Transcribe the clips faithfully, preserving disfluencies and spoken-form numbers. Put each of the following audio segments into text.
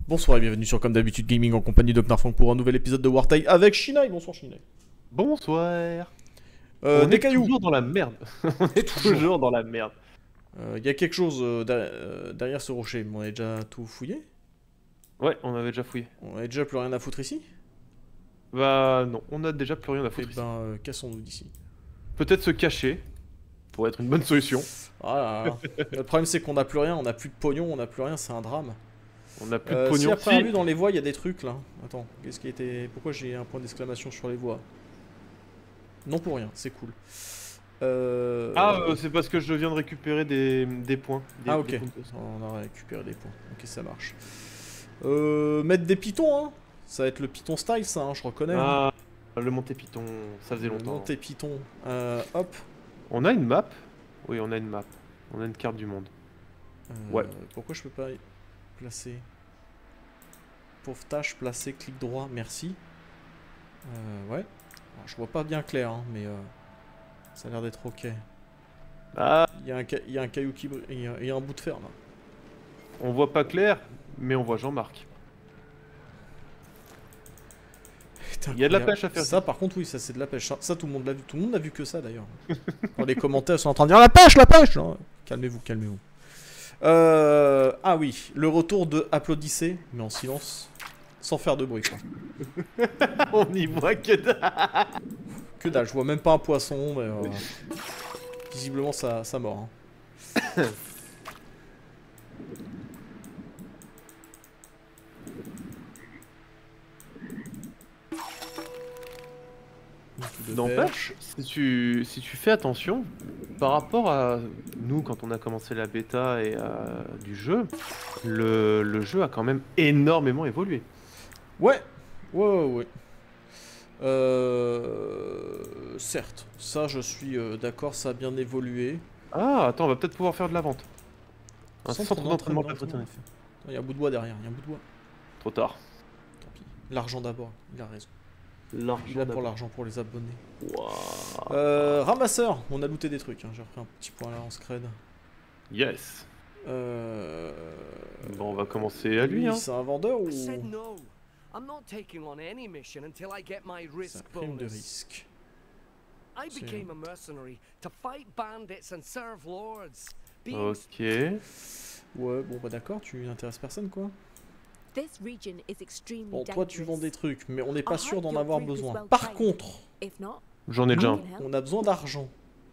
Bonsoir et bienvenue sur Comme d'habitude Gaming en compagnie de Knarfang pour un nouvel épisode de Wartime avec Shinai. Bonsoir Shinai. Bonsoir. Euh, On des est cailloux. toujours dans la merde. On est toujours dans la merde. Il euh, y a quelque chose euh, derrière, euh, derrière ce rocher. On a déjà tout fouillé? Ouais, on avait déjà fouillé. On a déjà plus rien à foutre ici? Bah non, on a déjà plus rien à Eh foutre ici. ben, euh, cassons-nous d'ici. Peut-être se cacher, pour être une bonne solution. Voilà. Le problème c'est qu'on a plus rien, on a plus de pognon, on a plus rien, c'est un drame. On a plus Euh, de si pognon. à première Si. vue dans les voies il y a des trucs là. Attends, qu'est-ce qui était... Pourquoi j'ai un point d'exclamation sur les voies? Non pour rien, c'est cool. Euh... Ah, euh, c'est parce que je viens de récupérer des, des points. Des, Ah ok, des points. on a récupéré des points. Ok, ça marche. Euh, mettre des pitons, hein. Ça va être le Python style, ça, hein, je reconnais. Ah, le Monté Python, ça faisait Le longtemps. monté Python. Euh, hop. On a une map. Oui, on a une map. On a une carte du monde. Euh, Ouais. Pourquoi je peux pas y placer? Pauvre tâche, placer, clic droit, merci. Euh, ouais. Alors, je vois pas bien clair, hein, mais euh, ça a l'air d'être ok. Ah, Il y, a un ca- il y a un caillou qui brille, il y a- il y a un bout de fer là. on voit pas clair, mais on voit Jean-Marc. Putain, Il y a de la incroyable. pêche à faire. Ça, par contre, oui, ça c'est de la pêche. Ça, ça, tout le monde l'a vu. Tout le monde n'a vu que ça d'ailleurs. Dans les commentaires, ils sont en train de dire la pêche, la pêche. Non, calmez-vous, calmez-vous. Euh, ah oui, le retour de applaudissez, mais en silence, sans faire de bruit. Quoi. On y voit que dalle. Que dalle, je vois même pas un poisson, mais euh, visiblement ça, ça mord. Hein. N'empêche, si tu, si tu fais attention, par rapport à nous quand on a commencé la bêta et euh, du jeu, le, le jeu a quand même énormément évolué. Ouais, ouais, ouais, ouais. Euh, certes, ça je suis euh, d'accord, ça a bien évolué. Ah, attends, on va peut-être pouvoir faire de la vente. Un Centre centre d'entraînement d'entraînement. patriotique. Il y a un bout de bois derrière, il y a un bout de bois. Trop tard. Tant pis. L'argent d'abord, il a raison. Il L'argent a pour l'argent pour les abonnés. Wow. Euh, ramasseur, on a looté des trucs, hein. J'ai repris un petit point là en scred. Yes. Euh... Bon, on va commencer à lui, hein. C'est un vendeur ou... I said no. I'm not taking on any mission until I get my C'est risk un prime de bonus. risque. I became a mercenary to fight bandits and serve lords. Being Ok. Ouais, bon bah d'accord, tu n'intéresses personne quoi. This region is extremely Bon, toi tu vends dangerous. des trucs, mais on n'est pas I sûr hope d'en your avoir group is besoin. well Par trained. contre, If not, J'en ai déjà un. we can help. on a besoin d'argent.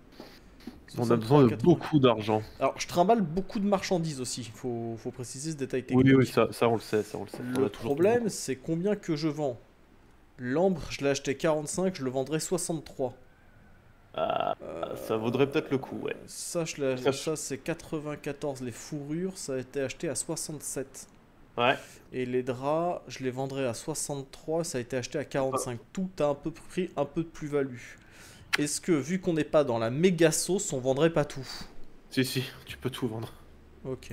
On a besoin de soixante-trois, beaucoup d'argent. Alors, je trimballe beaucoup de marchandises aussi, faut, faut préciser ce détail technique. Oui, oui, ça, ça on le sait, ça on le sait. On Le a toujours problème, c'est combien que je vends. L'ambre, je l'ai acheté quarante-cinq, je le vendrai soixante-trois. Ah, ça vaudrait peut-être le coup, ouais. Ça, je l'ai- Ça, ça c'est quatre-vingt-quatorze. Les fourrures, ça a été acheté à soixante-sept. Ouais. Et les draps, je les vendrai à soixante-trois, ça a été acheté à quarante-cinq. Tout a un peu pris un peu de plus-value. Est-ce que, vu qu'on n'est pas dans la méga sauce, on vendrait pas tout? Si, si, tu peux tout vendre. Ok,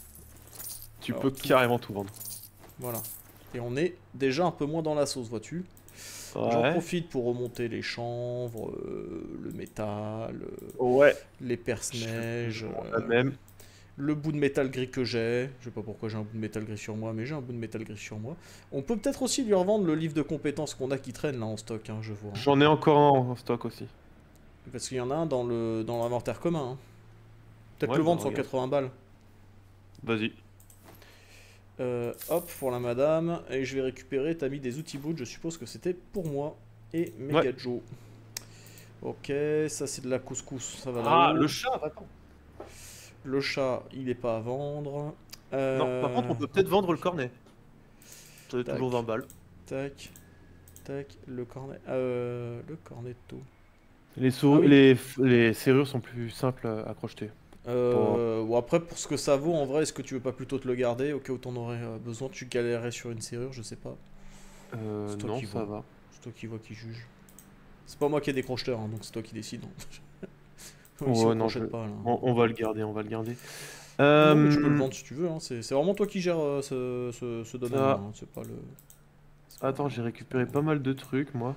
Tu Alors, peux tout. carrément tout vendre. voilà. Et on est déjà un peu moins dans la sauce, vois-tu? J'en Ouais. profite pour remonter les chanvres, euh, le métal, euh, Ouais. les perce-neige, La euh, même. le bout de métal gris que j'ai. Je sais pas pourquoi j'ai un bout de métal gris sur moi, mais j'ai un bout de métal gris sur moi. On peut peut-être aussi lui revendre le livre de compétences qu'on a qui traîne là en stock, hein, je vois. Hein. J'en ai encore un en stock aussi. Parce qu'il y en a un dans le dans l'inventaire commun. Hein. Peut-être Ouais, le bah, vendre cent regarde. quatre-vingts balles. Vas-y. Euh, hop, pour la madame. Et je vais récupérer, t'as mis des outils brutes, je suppose que c'était pour moi. Et Megajo. Ok, ça c'est de la couscous, ça va Ah, là-haut. le chat, attends. Le chat, il est pas à vendre. Euh, Non, par contre, on peut peut-être vendre le cornet. Ça Tac. toujours vingt balles. Tac, tac, le cornet. Euh, le cornetto. Les, sou- Ah oui. les, les serrures sont plus simples à crocheter. Euh, Ou après, pour ce que ça vaut, en vrai, est-ce que tu veux pas plutôt te le garder au cas où t'en aurais euh, besoin? Tu galérerais sur une serrure, je sais pas. Euh, C'est toi non, qui ça vois. va. C'est toi qui vois, qui juge. C'est pas moi qui ai des crocheteurs, hein, donc c'est toi qui décides. hein. Ouais, Ici, on non, crochète je- pas, là. On, on va le garder, on va le garder. Non, mais tu peux le Euh, vendre si tu veux, hein. c'est c'est vraiment toi qui gères euh, ce, ce, ce domaine. Ça- Hein. C'est pas le. c'est pas- Attends, j'ai récupéré pas mal de trucs, moi.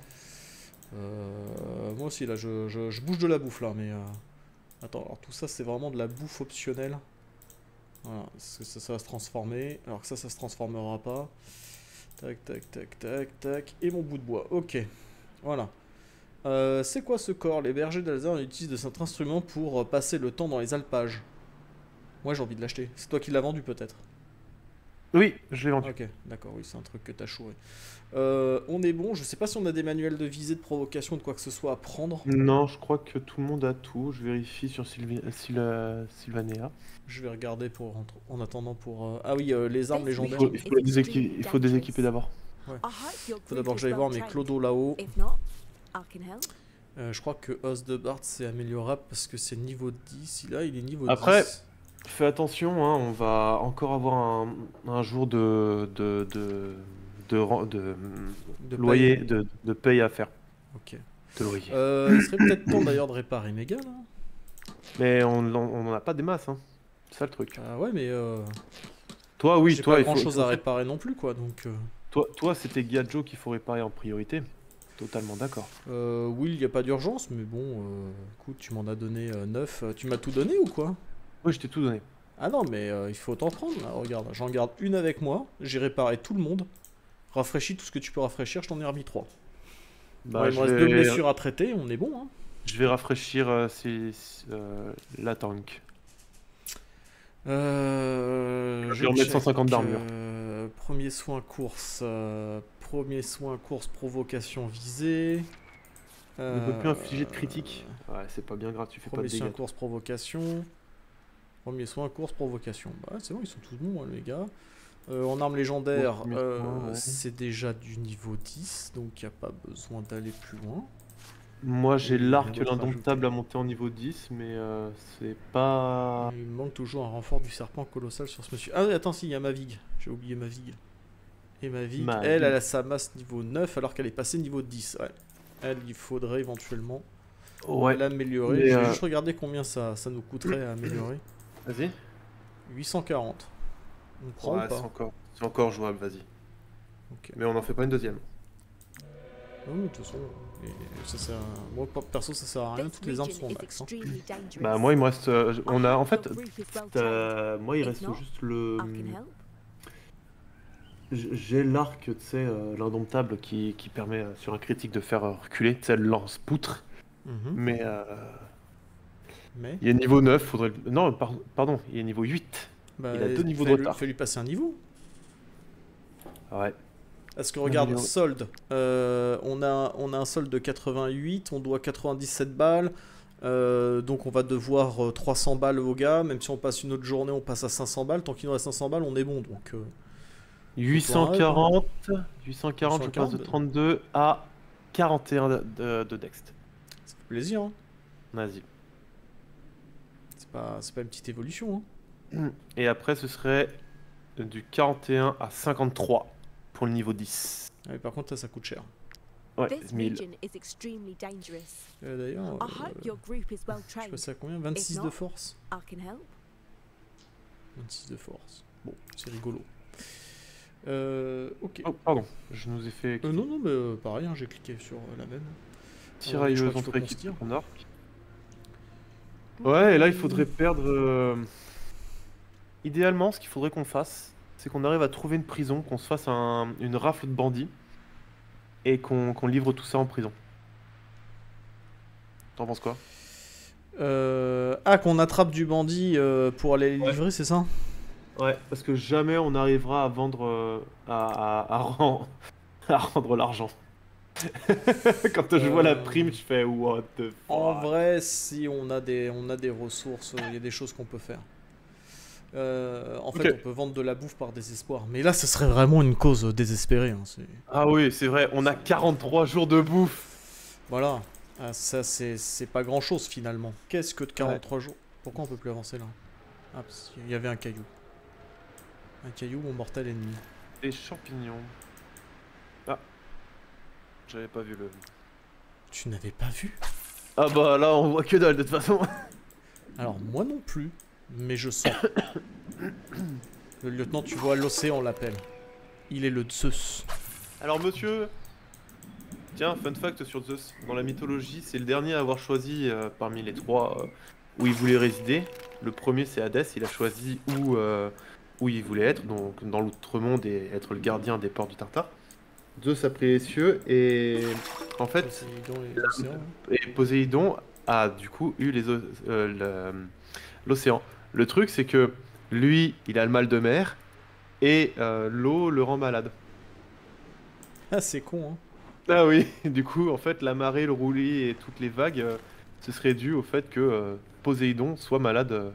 Euh, moi aussi, là, je, je, je bouge de la bouffe, là, mais... euh, Attends, alors tout ça, c'est vraiment de la bouffe optionnelle. Voilà, parce que ça, ça va se transformer. Alors que ça, ça se transformera pas. Tac, tac, tac, tac, tac. Et mon bout de bois. Ok. Voilà. Euh, c'est quoi ce corps? Les bergers d'Alsace utilisent de cet instrument pour passer le temps dans les alpages. Moi, j'ai envie de l'acheter. C'est toi qui l'as vendu, peut-être? Oui, je l'ai vendu. Ok, d'accord, oui, c'est un truc que t'as chouré. Euh, on est bon. Je sais pas si on a des manuels de visée, de provocation, de quoi que ce soit à prendre. Non, je crois que tout le monde a tout. Je vérifie sur Sylvi... Syl- Sylvanea. Je vais regarder pour en, en attendant pour. Euh... Ah oui, euh, les armes Il légendaires. faut, il faut les déséqui- il faut déséquiper d'abord. I hope your Faut group d'abord que is j'aille well voir mes trained. clodos là-haut. If not, I can help. Euh, je crois que Os de Bart c'est améliorable parce que c'est niveau dix. Là, il est niveau Après, dix. fais attention, hein, on va encore avoir un, un jour de, de, de, de, ren- de, De loyer, paye. de, de paye à faire. Ok. De loyer. Euh, il serait peut-être temps d'ailleurs de réparer Méga là. Mais on n'en a pas des masses, hein. C'est ça le truc. Ah ouais, mais euh, Toi, oui, j'ai toi, pas il faut, grand chose il faut- à réparer non plus quoi. Donc, euh, toi, toi c'était Gadjo qu'il faut réparer en priorité. Totalement d'accord. euh, oui, il n'y a pas d'urgence, mais bon, euh, écoute, tu m'en as donné neuf. Tu m'as tout donné ou quoi? Oui, je t'ai tout donné. Ah non, mais euh, il faut t'en prendre là. Regarde, j'en garde une avec moi. J'ai réparé tout le monde. Rafraîchis tout ce que tu peux rafraîchir. Je t'en ai remis trois. Bah, Ouais, il je, me reste deux vais, blessures à traiter. On est bon, hein. je vais rafraîchir euh, ces- euh, la tank. Euh, Je vais remettre check, cent cinquante d'armure. euh, premier soin course, euh, premier soin course provocation visée. On ne peut plus Euh, infliger de critique. Ouais, c'est pas bien grave, tu fais pas de Premier soin dégâts. course provocation. Premier soin course provocation. Bah c'est bon, ils sont tous bons hein, les gars. Euh, en arme légendaire, Bon, premier euh, soin, ouais. c'est déjà du niveau dix, donc il n'y a pas besoin d'aller plus loin. Moi j'ai Il y a l'arc rien d'autre à l'indomptable ajouter. à monter en niveau dix, mais euh, c'est pas... Il me manque toujours un renfort du serpent colossal sur ce monsieur. Ah oui, attends, si, il y a Mavig. J'ai oublié Mavig. Et Mavig, Mavig. elle, elle a sa masse niveau neuf alors qu'elle est passée niveau dix. Ouais. Elle, il faudrait éventuellement Ouais, l'améliorer. mais, Je vais euh, juste regarder combien ça, ça nous coûterait à améliorer. vas-y. huit cent quarante. On prend Ouais, ou pas? c'est encore... c'est encore jouable, vas-y. Ok. Mais on en fait pas une deuxième. Non, mais de toute façon, et ça sert à- moi perso ça sert à rien, This toutes les armes region sont is max. hein. extremely dangerous. Bah moi il me reste... euh, I on a en hope fait... your group is well trained. euh, moi il If reste not, juste le... I can help. J- J'ai l'arc, tu sais, euh, l'indomptable qui, qui permet euh, sur un critique de faire euh, reculer, tu sais, le lance-poutre. Mhm. Mais euh, Mais il est niveau neuf, faudrait... le- Non, par- pardon, il est niveau huit. bah, il a deux niveaux de fais-lui- retard. Fais-lui passer un niveau. Ouais. Parce que regarde, mais on- solde, euh, on, a, on a un solde de quatre-vingt-huit, on doit quatre-vingt-dix-sept balles, euh, donc on va devoir euh, trois cents balles au gars, même si on passe une autre journée, on passe à cinq cents balles, tant qu'il nous reste cinq cents balles, on est bon, donc... euh, huit cent quarante, huit cent quarante, je huit cent quarante, passe de trente-deux à quarante et un de, de, de dext. ça fait plaisir, hein. Vas-y. C'est pas, c'est pas une petite évolution, hein. Et après, ce serait du quarante et un à cinquante-trois pour le niveau dix. Ah, mais par contre, là, ça coûte cher. Ouais, This mille. region is extremely dangerous. Euh, D'ailleurs, I hope euh, your group is well je trained. passe à combien? vingt-six If de not, force. I can help. vingt-six de force. Bon, c'est rigolo. Euh, ok. Oh, pardon, je nous ai fait Euh, non, non, mais euh, pareil, hein, j'ai cliqué sur euh, la même. tirailleuse je crois qu'il entre faut qu'on équipe se tire. en arc. Ouais, et là il faudrait perdre... euh, Idéalement, ce qu'il faudrait qu'on fasse, c'est qu'on arrive à trouver une prison, qu'on se fasse un- une rafle de bandits, et qu'on qu'on livre tout ça en prison. T'en penses quoi? Euh, ah, qu'on attrape du bandit euh, pour aller les Ouais. livrer, c'est ça? Ouais, parce que jamais on arrivera à vendre... euh, à, à, à ren- à rendre l'argent. Quand je vois la Euh, prime, je fais what the fuck. En vrai, si on a des, on a des ressources, il y a des choses qu'on peut faire. Euh, en fait, Ok. on peut vendre de la bouffe par désespoir. Mais là, ce serait vraiment une cause désespérée. hein, c'est- Ah oui, c'est vrai, on a quarante-trois jours de bouffe. Voilà. Ah, ça, c'est c'est pas grand chose finalement. Qu'est-ce que de quarante-trois jours? Pourquoi on peut plus avancer là? Ah, parce qu'il y avait un caillou. Un caillou, mon mortel ennemi. Des champignons. Ah. J'avais pas vu le... Tu n'avais pas vu? Ah bah là on voit que dalle de toute façon. Alors, moi non plus. Mais je sens. Le lieutenant, tu vois, l'océan, on l'appelle. Il est le Zeus. Alors monsieur... Tiens, fun fact sur Zeus. Dans la mythologie, c'est le dernier à avoir choisi euh, parmi les trois euh, où il voulait résider. Le premier, c'est Hadès, il a choisi où, euh, où il voulait être, donc dans l'outre-monde et être le gardien des ports du Tartare. Zeus a pris les cieux et en fait, Poséidon et l'océan, hein. et Poséidon a du coup eu les o- euh, le- l'océan. Le truc, c'est que lui, il a le mal de mer et euh, l'eau le rend malade. Ah, c'est con, hein. Ah oui, du coup, en fait, la marée, le roulis et toutes les vagues, euh, ce serait dû au fait que euh, Poséidon soit malade euh,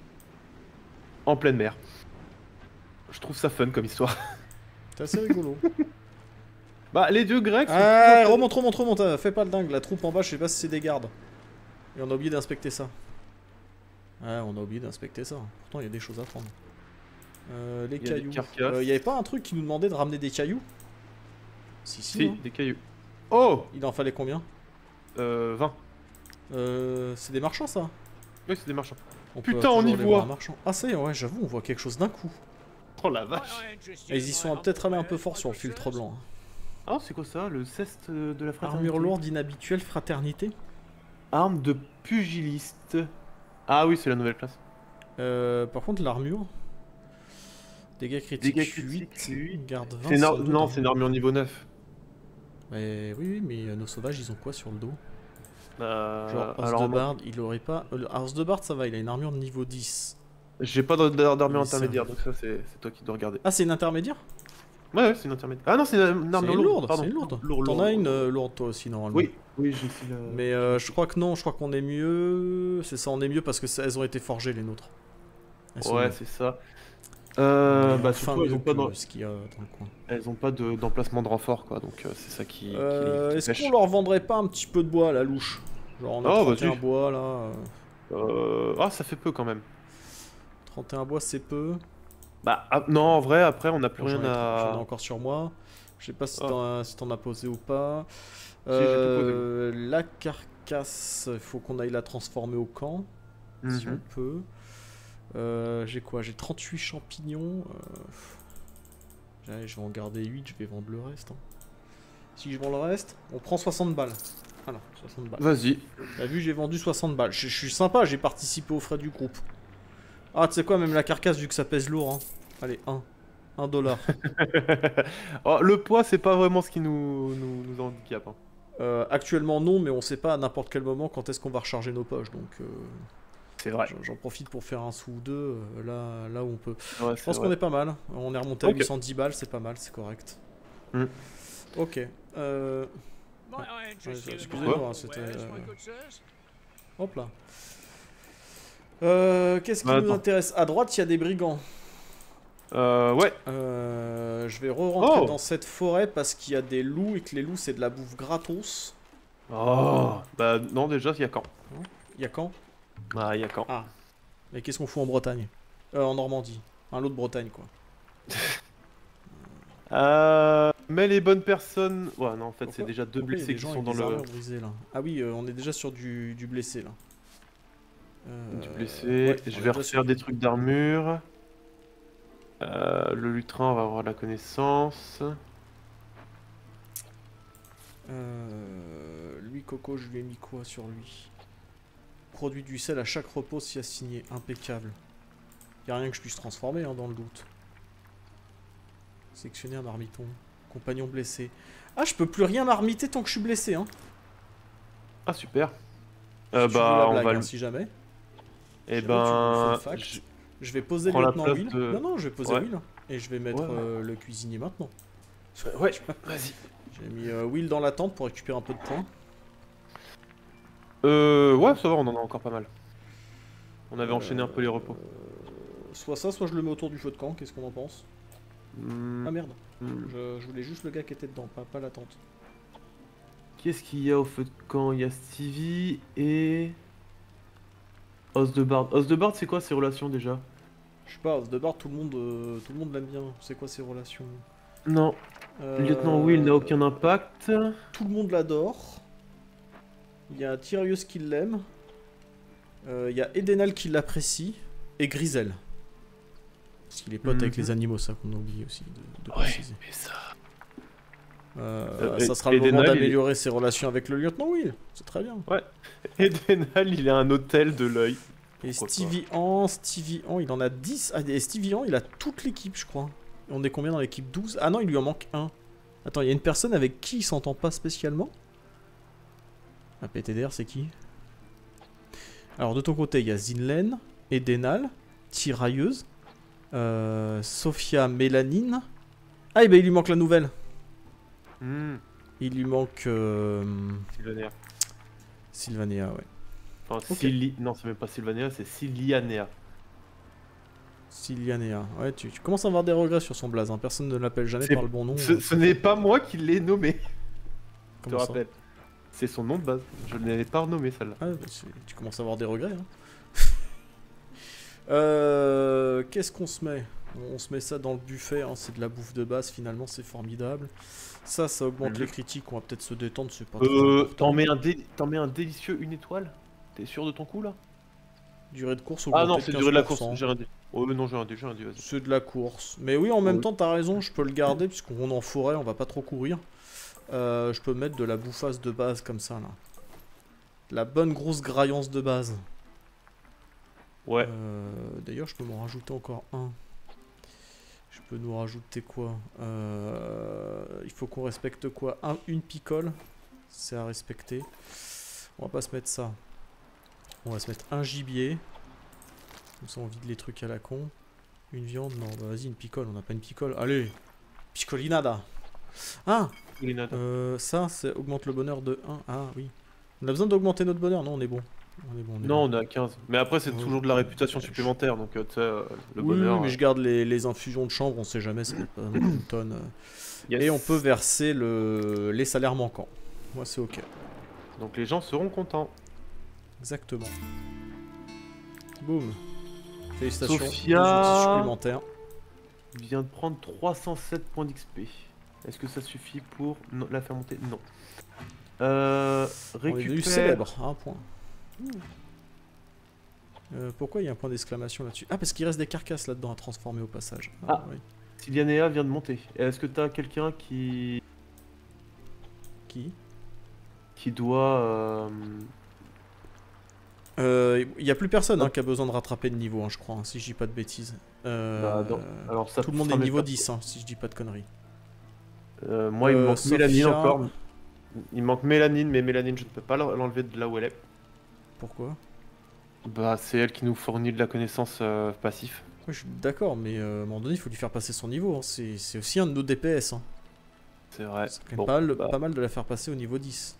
en pleine mer. Je trouve ça fun comme histoire. C'est assez rigolo. Bah, les dieux grecs sont... Ah, remonte, remonte, remonte. euh, Fais pas le dingue. La troupe en bas, je sais pas si c'est des gardes. Et on a oublié d'inspecter ça. Ouais, on a oublié d'inspecter ça. Pourtant, il y a des choses à prendre. Euh, les Il y a des cailloux. carcasses. Euh, Il y avait pas un truc qui nous demandait de ramener des cailloux? Si, si. Si, hein. des cailloux. Oh Il en fallait combien? euh, vingt. Euh, c'est des marchands, ça? Oui, c'est des marchands. On peut Putain, on toujours y les voit. voir, marchands. Ah, ça y est, ouais, j'avoue, on voit quelque chose d'un coup. Oh la vache. Et ils y sont peut-être allés un peu fort sur le filtre blanc. Ah, c'est quoi ça? Le ceste de la fraternité? Armure lourde inhabituelle, fraternité. Arme de pugiliste. Ah oui, c'est la nouvelle classe. Euh, par contre, l'armure. Dégâts critiques, Dégâts critiques, huit, huit. garde vingt. C'est sur nor- le dos non, d'un- c'est une armure niveau neuf. Mais oui, oui, mais euh, nos sauvages, ils ont quoi sur le dos? Euh, Genre, Ors alors, de moi, Barde, il aurait pas. Euh, le Ors de Barde, ça va, il a une armure de niveau dix. j'ai pas d'ar- d'armure Mais ça- intermédiaire, donc ça, c'est c'est toi qui dois regarder. Ah, c'est une intermédiaire? Ouais, ouais, c'est une intermédiaire. Ah non, c'est une, une C'est armure une lourde. lourde, pardon. c'est une lourde. Lourde, T'en lourde. as une euh, lourde, toi aussi, normalement. Oui, oui, j'ai ici la... Mais euh, je crois que non, je crois qu'on est mieux. C'est ça, on est mieux parce que ça- elles ont été forgées, les nôtres. Elles sont Ouais, mieux. c'est ça. Euh, Mais bah, enfin, surtout, elles mieux ont pas, que dans- ce qu'il y a dans le coin. elles ont pas de- d'emplacement de renfort, quoi, donc euh, c'est ça qui, qui Euh, les- qui Est-ce pêche. qu'on leur vendrait pas un petit peu de bois à la louche? Genre on a Oh, trente et un vas-y. bois là. euh, Euh, Ah, ça fait peu quand même. trente et un bois c'est peu. Bah, ah, non, en vrai, après, on n'a plus Bon, j'en rien ai- J'en ai à... encore sur moi. Je sais pas si Ah. t'en as, si t'en as posé ou pas. j'ai tout posé. Euh, la carcasse, il faut qu'on aille la transformer au camp. Si Mhm. on peut. Euh, j'ai quoi? J'ai trente-huit champignons. Euh... Allez, je vais en garder huit, je vais vendre le reste. hein. Si je vends le reste, on prend soixante balles. Voilà, soixante balles. Vas-y. T'as vu, j'ai vendu soixante balles. Je, je suis sympa, j'ai participé aux frais du groupe. Ah, tu sais quoi, même la carcasse, vu que ça pèse lourd. Hein. Allez, un. un dollar. Oh, le poids, c'est pas vraiment ce qui nous, nous, nous handicape. Hein. Euh, actuellement, non, mais on sait pas à n'importe quel moment quand est-ce qu'on va recharger nos poches. Donc, euh, C'est vrai. j'en- j'en profite pour faire un sou ou deux euh, là, là où on peut. Ouais, Je pense qu'on est pas mal. On est remonté à Ok. huit cent dix balles, c'est pas mal, c'est correct. Hmm. Ok. Euh... Might I interest Ouais, you in excusez-moi, my hein, c'était, wares, euh, my good sirs? Hop là. Euh, Qu'est-ce qui Bah, nous attends. intéresse? À droite, il y a des brigands. Euh, ouais. Euh, je vais re-rentrer Oh. dans cette forêt parce qu'il y a des loups et que les loups, c'est de la bouffe gratos. Oh. Bah, non, déjà, il y a quand? Il y a quand? Ah, il y a quand? Ah. Mais qu'est-ce qu'on fout en Bretagne? Euh, en Normandie. Un lot de Bretagne, quoi. Euh, mais les bonnes personnes... Ouais, non, en fait, c'est Pourquoi- déjà deux Pourquoi il y a blessés des qui gens sont avec dans des le... armures brisées, là. Ah oui, euh, on est déjà sur du, du blessé, là. Euh, Du blessé. ouais, Je on est vais déjà sur refaire du- des trucs d'armure. Euh, le lutrin va avoir la connaissance. Euh, lui, Coco, je lui ai mis quoi sur lui? Produit du sel à chaque repos si assigné. Impeccable. Y a rien que je puisse transformer hein, dans le doute. Sectionner un marmiton. Compagnon blessé. Ah, je peux plus rien marmiter tant que je suis blessé. Hein. Ah, super. Euh, Si tu veux la bah, on blague, va hein, le... si jamais. Eh Si jamais tu veux ben... fun fact. je- Je vais poser le prends la lieutenant place Will. de- Non, non, je vais poser Ouais. Will. Et je vais mettre Ouais, ouais. euh, le cuisinier maintenant. Ouais, vas-y. J'ai mis euh, Will dans la tente pour récupérer un peu de points. Euh, ouais, ça va, on en a encore pas mal. On avait enchaîné un peu les repos. Euh, soit ça, soit je le mets autour du feu de camp. Qu'est-ce qu'on en pense? Hmm, Ah merde. hmm. Je, je voulais juste le gars qui était dedans, pas, pas la tente. Qu'est-ce qu'il y a au feu de camp? Il y a Stevie et... Os de Bard. Os de Bard, c'est quoi ses relations déjà? Je sais pas, de bar, tout le monde, euh, tout le monde l'aime bien. C'est quoi ses relations? Non, Euh, lieutenant Will n'a aucun impact. Tout le monde l'adore. Il y a Tyrius qui l'aime. Euh, Il y a Edenal qui l'apprécie. Et Grisel. Parce qu'il est pote avec Mhm. les animaux, ça qu'on a oublié aussi de, de Ouais, préciser. mais ça... Euh, Euh, ça et- sera le et moment Denal, il est- d'améliorer ses relations avec le lieutenant Will. C'est très bien. Et Denal, il a un hôtel de l'œil. Et Pourquoi Stevie Han, Stevie Han, il en a dix. Ah, et Stevie Han, il a toute l'équipe, je crois. On est combien dans l'équipe? douze? Ah non, il lui en manque un. Attends, il y a une personne avec qui il s'entend pas spécialement. Un P T D R, c'est qui? Alors, de ton côté, il y a Zinlen, Edenal, Tirailleuse, euh, Sophia Mélanine. Ah, et ben il lui manque la nouvelle. Hmm, Il lui manque euh, Sylvanea. Sylvanea, ouais. Enfin, Ok. Syli- non, c'est même pas Sylvanea, c'est Silianea. Sylvanea. Ouais, tu, tu commences à avoir des regrets sur son blaze. Hein. Personne ne l'appelle jamais C'est- par le bon nom. Ce, hein. ce n'est pas moi qui l'ai nommé, je te Comment ça? rappelle. C'est son nom de base. Je ne l'avais pas renommé celle-là. Ah, bah, c'est- tu commences à avoir des regrets. Hein. euh, Qu'est-ce qu'on se met? On se met ça dans le buffet, hein, c'est de la bouffe de base, finalement c'est formidable. Ça, ça augmente Mhm. les critiques, on va peut-être se détendre, c'est pas trop Euh, important. t'en mets, un dé- t'en mets un délicieux une étoile? T'es sûr de ton coup là? Durée de course Ah non, augmentée c'est de durée de la quinze pour course. cent. J'ai un dé. Oh non, j'ai un dé, j'ai un dé, vas-y. C'est de la course. Mais oui, en même Oui. temps, t'as raison, je peux le garder, puisqu'on est en forêt, on va pas trop courir. Euh, je peux mettre de la bouffasse de base comme ça, là. La bonne grosse graillance de base. Ouais. Euh, D'ailleurs, je peux m'en rajouter encore un. Je peux nous rajouter quoi? Euh, Il faut qu'on respecte quoi? un, Une picole. C'est à respecter. On va pas se mettre ça. On va se mettre un gibier. Comme ça, on vide les trucs à la con. Une viande? Non, bah vas-y, une picole. On n'a pas une picole. Allez! Picolinada! Ah! Grenade. Euh, ça, ça augmente le bonheur de un. Ah oui. On a besoin d'augmenter notre bonheur? Non, on est bon. On est bon, on est Non, bon. on est à quinze. Mais après, c'est Ouais, toujours de la je- réputation je- supplémentaire, donc euh, tu sais, euh, le Oui, bonheur. oui, mais euh, je garde les, les infusions de chambre, on sait jamais, ça peut pas non plus une tonne. euh. yes. Et on peut verser le, les salaires manquants. Moi, c'est ok. Donc les gens seront contents. Exactement. Boum. Félicitations. Sophia. deux outils supplémentaires. Il vient de prendre trois cent sept points d'X P. Est-ce que ça suffit pour non, la faire monter? Non. Euh, On est devenu récupère... célèbre, un point. Euh, pourquoi il y a un point d'exclamation là-dessus? Ah, parce qu'il reste des carcasses là-dedans à transformer au passage. Ah. oui. Silianea vient de monter. Est-ce que t'as quelqu'un qui... Qui? qui doit... euh, Euh, Il n'y a plus personne hein, qui a besoin de rattraper le niveau, hein, je crois, hein, si je dis pas de bêtises. Euh, bah, non. Alors, ça tout le monde sera est mes niveau persos. dix, hein, si je dis pas de conneries. Euh, moi, il me Euh, manque Sophia- Mélanine encore. Il me manque Mélanine, mais Mélanine, je ne peux pas l'en- l'enlever de là où elle est. Pourquoi? Bah, c'est elle qui nous fournit de la connaissance euh, passif. Ouais, je suis d'accord, mais euh, à un moment donné, il faut lui faire passer son niveau. hein. C'est c'est aussi un de nos D P S. Hein. C'est vrai. C'est quand même Bon, pas, mal, bah, pas mal de la faire passer au niveau dix.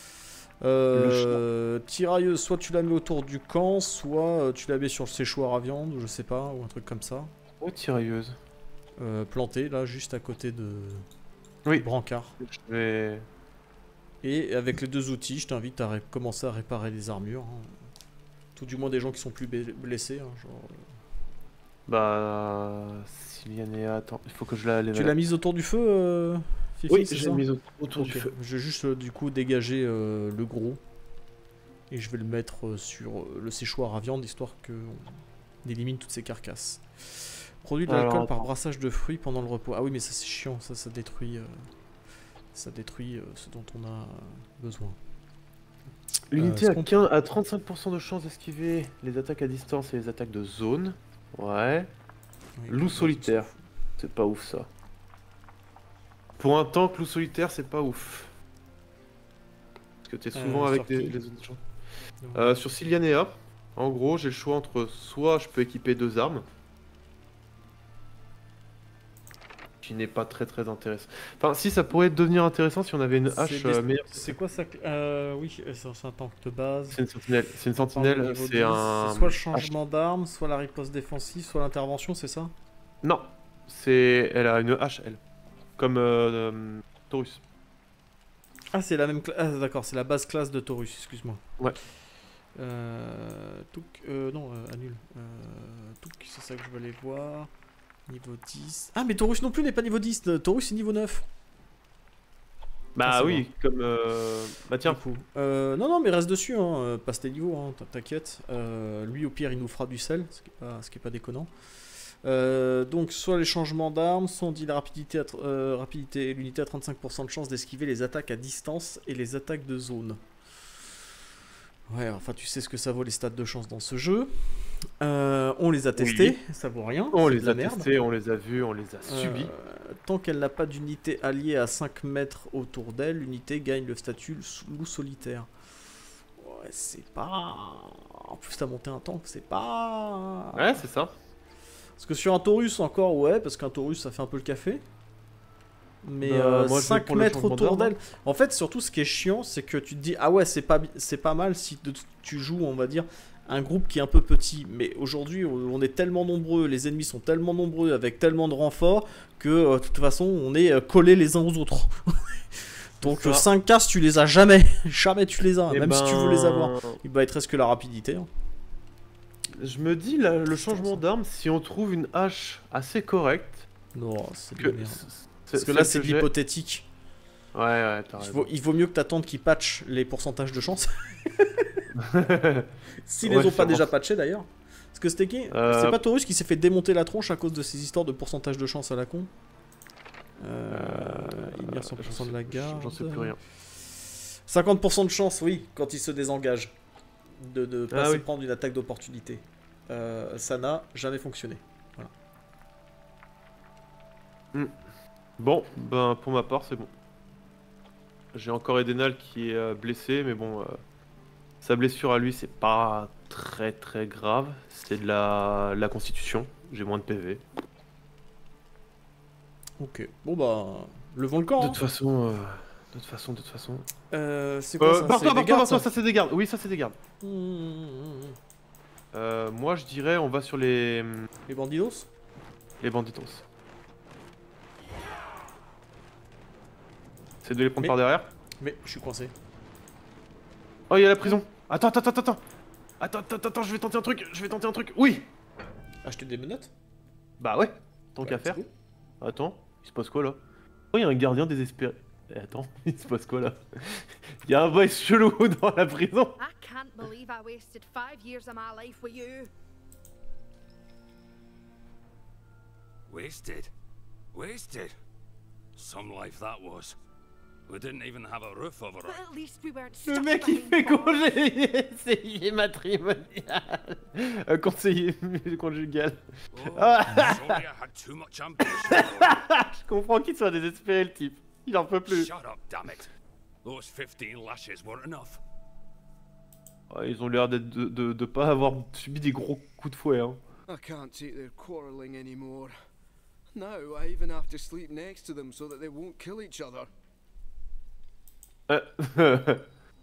Euh, tirailleuse, soit tu la mets autour du camp, soit euh, tu la mets sur le séchoir à viande, ou je sais pas, ou un truc comme ça. oh, tirailleuse. Euh, plantée, là, juste à côté de Oui. du brancard. Je vais... Et avec les deux outils, je t'invite à ré- commencer à réparer les armures. hein. Tout du moins des gens qui sont plus blé- blessés. hein, genre, euh. Bah... Silianea, attends, il faut que je la... Tu l'as mise autour du feu, euh, Fifi, Oui, c'est j'ai ça mis au- autour du Ok. feu. Je vais juste euh, du coup dégager euh, le gros. Et je vais le mettre euh, sur euh, le séchoir à viande, histoire qu'on élimine toutes ces carcasses. Produit de Alors, l'alcool par attends. brassage de fruits pendant le repos. Ah oui, mais ça c'est chiant, ça, ça détruit, euh, ça détruit euh, ce dont on a besoin. L'unité Euh, a, est-ce qu'on- quinze a trente-cinq pour cent de chance d'esquiver les attaques à distance et les attaques de zone. Ouais. Oui, Loup on solitaire. s'en fout. C'est pas ouf ça. Pour un tank, loup solitaire, c'est pas ouf. Parce que t'es souvent Euh, avec sur des- qui les autres gens. Non. Euh, sur Silianea, en gros, j'ai le choix entre soit je peux équiper deux armes, qui n'est pas très très intéressant. Enfin, si ça pourrait devenir intéressant si on avait une C'est hache des- euh, meilleure. C'est quoi ça? euh, Oui, c'est c'est un tank de base. C'est une sentinelle. C'est une Parle sentinelle, au niveau c'est dix, un. Soit le changement d'arme, soit la riposte défensive, soit l'intervention, c'est ça? Non, c'est. Elle a une hache, elle. Comme euh, euh, Taurus. Ah, c'est la même classe. Ah, d'accord, c'est la base classe de Taurus, excuse-moi. Ouais. Euh. Touk. Euh, non, euh, annule. Euh. Touk, c'est ça que je veux aller voir. Niveau dix. Ah, mais Taurus non plus n'est pas niveau dix. euh, Taurus c'est niveau neuf. Bah Ah, c'est oui, comme. euh, Bah tiens, Du coup. Euh, non, non, mais reste dessus, hein. euh, Passe tes niveaux, hein, t'inquiète. Euh, lui, au pire, il nous fera du sel, ce qui est pas, ce qui est pas déconnant. Euh, donc soit les changements d'armes, soit on dit la rapidité, à tr- euh, rapidité l'unité a trente-cinq pour cent de chance d'esquiver les attaques à distance et les attaques de zone. Ouais, enfin tu sais ce que ça vaut les stats de chance dans ce jeu. Euh, on les a testés, ça vaut rien. On c'est de les la a merde. testés, on les a vus, on les a Euh, subis. Tant qu'elle n'a pas d'unité alliée à cinq mètres autour d'elle, l'unité gagne le statut loup solitaire. Ouais, c'est pas... En plus t'as monté un tank, c'est pas... Ouais, c'est ça. Parce que sur un Taurus encore, ouais, parce qu'un Taurus ça fait un peu le café. Mais Bah, euh, moi, je vais cinq pour le mètres changement autour d'arme, d'elle. En fait, surtout ce qui est chiant, c'est que tu te dis, ah ouais, c'est pas, bi- c'est pas mal si de- tu joues, on va dire, un groupe qui est un peu petit. Mais aujourd'hui, on est tellement nombreux, les ennemis sont tellement nombreux, avec tellement de renforts, que euh, de toute façon, on est euh, collés les uns aux autres. Donc ça. cinq cases, tu les as jamais. Jamais tu les as, Eh même si tu veux les avoir. ben, Il va être reste que la rapidité. hein. Je me dis, là, le changement d'arme, si on trouve une hache assez correcte... Non, c'est de Que... la merde. c'est- Parce que là, c'est celle de j'ai- l'hypothétique. Ouais, ouais, t'as Il raison. vaut, il vaut mieux que t'attendes qu'ils patchent les pourcentages de chance. S'ils Ouais, les ont pas sûrement. déjà patchés d'ailleurs. Parce que c'était qui Euh, C'est pas Taurus qui s'est fait démonter la tronche à cause de ces histoires de pourcentage de chance à la con. Euh, il mire cent pour cent j'en de la sais- garde. J'en sais plus rien. cinquante pour cent de chance, oui, quand il se désengage. De ne pas Ah se oui. prendre une attaque d'opportunité. Euh, ça n'a jamais fonctionné. Bon, ben pour ma part, c'est bon. J'ai encore Edenal qui est euh, blessé, mais bon, euh, sa blessure à lui, c'est pas très très grave. C'est de la, la constitution. J'ai moins de P V. Ok, bon bah. Le volcan. De hein. toute façon, euh, de toute façon, de toute façon. Euh, c'est quoi Euh, ça par C'est toi, des par toi, gardes, par toi, ça ça c'est des gardes. Oui, ça c'est des gardes. Mmh, mmh, mmh. Euh, moi, je dirais, on va sur les Les bandidos les banditos. C'est de les prendre Mais- par derrière. Mais je suis coincé. Oh, il y a la prison. Attends, attends, attends, attends. Attends, attends, attends, je vais tenter un truc. Je vais tenter un truc. Oui. Acheter des menottes Bah ouais. Tant Ouais, qu'à c'est faire. cool. Attends, il se passe quoi là? Oh, il y a un gardien désespéré. Eh, attends, il se passe quoi là? Il y a un voice chelou dans la prison. I can't believe I wasted five years of my life with you. Wasted? Wasted? Some life that was. We didn't even have a roof over But our... at least we weren't Le stuck mec il behind fait bars. congé conseiller matrimonial. Euh, conseiller conjugal. Oh, Ah. sorry I had too much ambition. Je comprends qu'il soit désespéré le type. Il en peut plus. Shut up, damn it. Those fifteen lashes weren't enough. Ouais, ils ont l'air d'être de, de, de pas avoir subi des gros coups de fouet. Hein. I can't take their quarrelling anymore. Now I even have to sleep next to them so that they won't kill each other. Euh,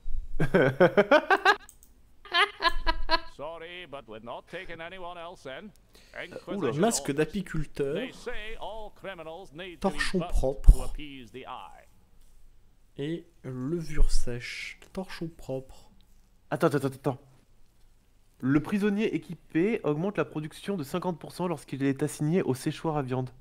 Sorry, but we're not taking anyone else in. Oula. Inquisition Masque orders. d'apiculteur. They say all criminals need to be Torchon buffed propre. to appease the eye. Et levure sèche. Torchon propre. Attends, attends, attends, attends. Le prisonnier équipé augmente la production de cinquante pour cent lorsqu'il est assigné au séchoir à viande.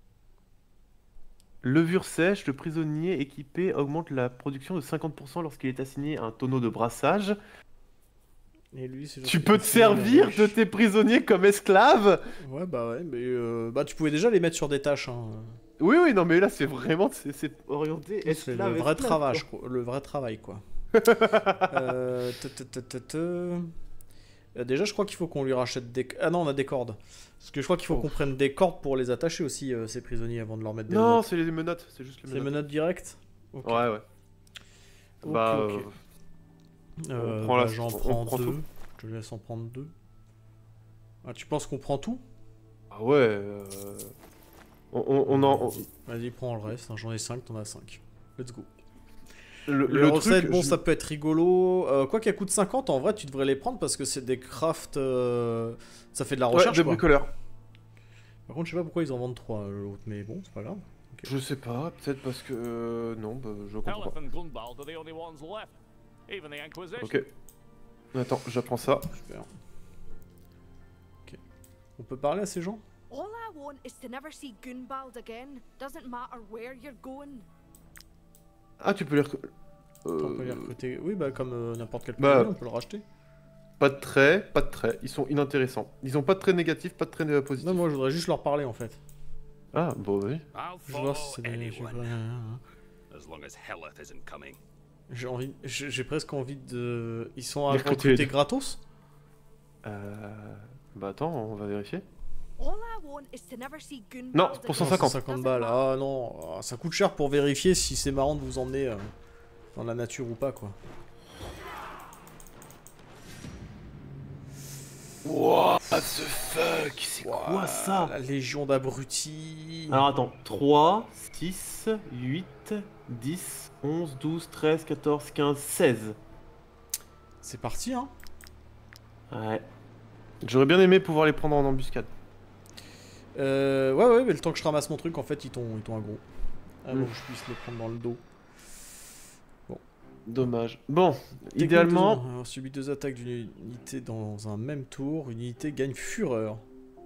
Levure sèche, le prisonnier équipé augmente la production de cinquante pour cent lorsqu'il est assigné à un tonneau de brassage. Et lui, c'est genre Tu qu'il peux a te signé la servir ruche. de tes prisonniers comme esclaves? Ouais, bah ouais, mais euh, bah tu pouvais déjà les mettre sur des tâches. Hein. Oui, oui, non, mais là c'est vraiment c'est c'est orienté C'est esclave. le vrai esclave, travail, quoi. quoi. Le vrai travail, quoi. euh, te- te- te- te- te. Euh, Déjà, je crois qu'il faut qu'on lui rachète des. Ah non, on a des cordes. Parce que je crois qu'il faut Oh. qu'on prenne des cordes pour les attacher aussi, euh, ces prisonniers, avant de leur mettre des Non, menottes. c'est les menottes, c'est juste les C'est menottes. menottes directes. Ok. Ouais, ouais. Ok, Bah, ok. euh, Euh, on prend bah, la- j'en on prends prend deux. tout. Je te laisse en prendre deux. Ah, tu penses qu'on prend tout? ah ouais. euh, On, on, on en. Vas-y, Vas-y, prends le reste. hein, J'en ai cinq, t'en as cinq. Let's go. on- Le, Les le recettes, truc, bon, je- ça peut être rigolo. Euh, quoi qu'elle coûte cinquante, en vrai, tu devrais les prendre parce que c'est des crafts. euh, Ça fait de la Ouais, recherche, de quoi. bricoleur. Par contre, je sais pas pourquoi ils en vendent trois, euh, l'autre, mais bon, c'est pas grave. Je sais pas, peut-être parce que. euh, non, bah, je comprends Helif pas. and Gunbald are the only ones left. Even the Inquisition. Ok. Attends, j'apprends ça. Super. Ok. On peut parler à ces gens? All I want is to never see Gunbald again. Doesn't matter where you're going. Ah, tu peux les. rec- On peut les Euh... recruter. Oui, bah, comme euh, n'importe quel Bah. prisonnier, on peut le racheter. Pas de traits, pas de traits. Ils sont inintéressants. Ils ont pas de traits négatifs, pas de traits euh, positifs. Non, moi je voudrais juste leur parler en fait. Ah, bon, oui. I'll Je veux voir follow si c'est des... je sais pas, anyone, hein. as long as Heleth isn't coming. J'ai envie... J'ai j'ai presque envie de... Ils sont à Les recruter. recruter gratos? Euh... Bah attends, on va vérifier. All I want is to never see Gunbald Non, pour again. cent cinquante. cent cinquante balles. Ah non, ah, ça coûte cher pour vérifier si c'est marrant de vous emmener euh, dans la nature ou pas quoi. What the fuck? C'est quoi Ouah, ça? La légion d'abrutis. Alors attends, trois, six, huit, dix, onze, douze, treize, quatorze, quinze, seize. C'est parti hein. Ouais. J'aurais bien aimé pouvoir les prendre en embuscade. Euh, ouais ouais mais le temps que je ramasse mon truc en fait ils t'ont ils t'ont aggro. Avant Mm. que je puisse les prendre dans le dos. Dommage. Bon, Technique idéalement... de- avoir subi deux attaques d'une unité dans un même tour, une unité gagne fureur.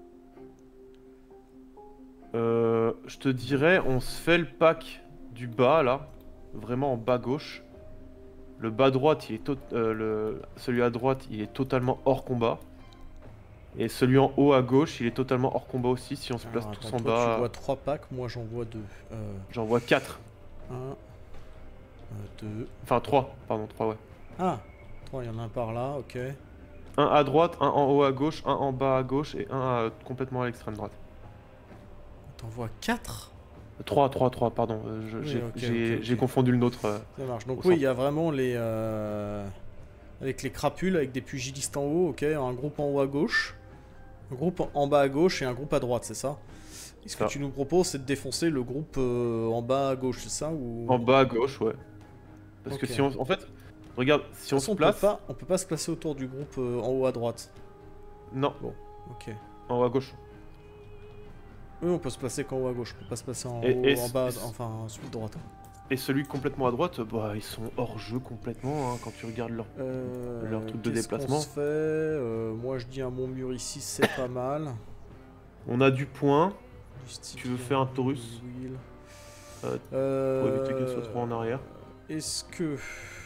Euh, je te dirais, on se fait le pack du bas là, vraiment en bas gauche. Le bas droite, il est tot- euh, le... celui à droite, il est totalement hors combat. Et celui en haut à gauche, il est totalement hors combat aussi. Si on se place Alors, tous attends, en toi, bas, tu vois trois packs, moi j'en vois deux. Euh, j'en vois quatre. un, euh, deux. Enfin trois, pardon, trois ouais. Ah, trois, il y en a un par là, ok. Un à droite, un en haut à gauche, un en bas à gauche et un à- complètement à l'extrême droite. T'en vois quatre? Trois, trois, trois, pardon. euh, je- Oui, J'ai ok, j'ai- ok, ok. j'ai confondu le nôtre. euh. Ça marche. Donc Au oui, centre. il y a vraiment les... euh, avec les crapules, avec des pugilistes en haut, ok. Un groupe en haut à gauche, un groupe en bas à gauche et un groupe à droite, c'est ça? Et ce que Ça. tu nous proposes, c'est de défoncer le groupe euh, en bas à gauche, c'est ça ou... En bas à gauche, ouais. Parce que Ok. si on... En fait, regarde, si De on toute façon, se on peut place... pas, on peut pas se placer autour du groupe euh, en haut à droite. Non, Ok. en haut à gauche. Oui, on peut se placer qu'en haut à gauche, on peut pas se placer en Et- haut, et en c- bas, et c- enfin, sous droite. Et celui complètement à droite, bah ils sont hors jeu complètement hein, quand tu regardes leur... Euh, Leur truc de qu'est-ce qu'on déplacement. se fait Euh, Moi, je dis un mont mur ici, c'est pas mal. On a du point, Du style Tu veux faire un Taurus Will. Euh, Euh, pour éviter qu'elle soit trop en arrière. Est-ce que...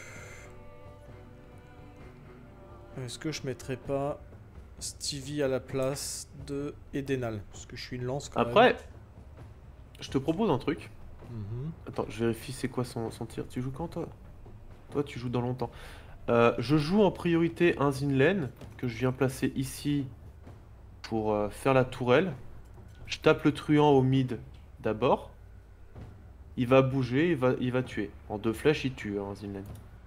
Est-ce que je mettrais pas Stevie à la place de Edenal? Parce que je suis une lance quand même. Après, je te propose un truc. Mhm. Attends, je vérifie c'est quoi son, son tir. Tu joues quand toi? Toi tu joues dans longtemps. Euh, je joue en priorité un Zinlen que je viens placer ici pour euh, faire la tourelle. Je tape le truand au mid d'abord. Il va bouger, il va, il va tuer. En deux flèches, il tue un Zinlen.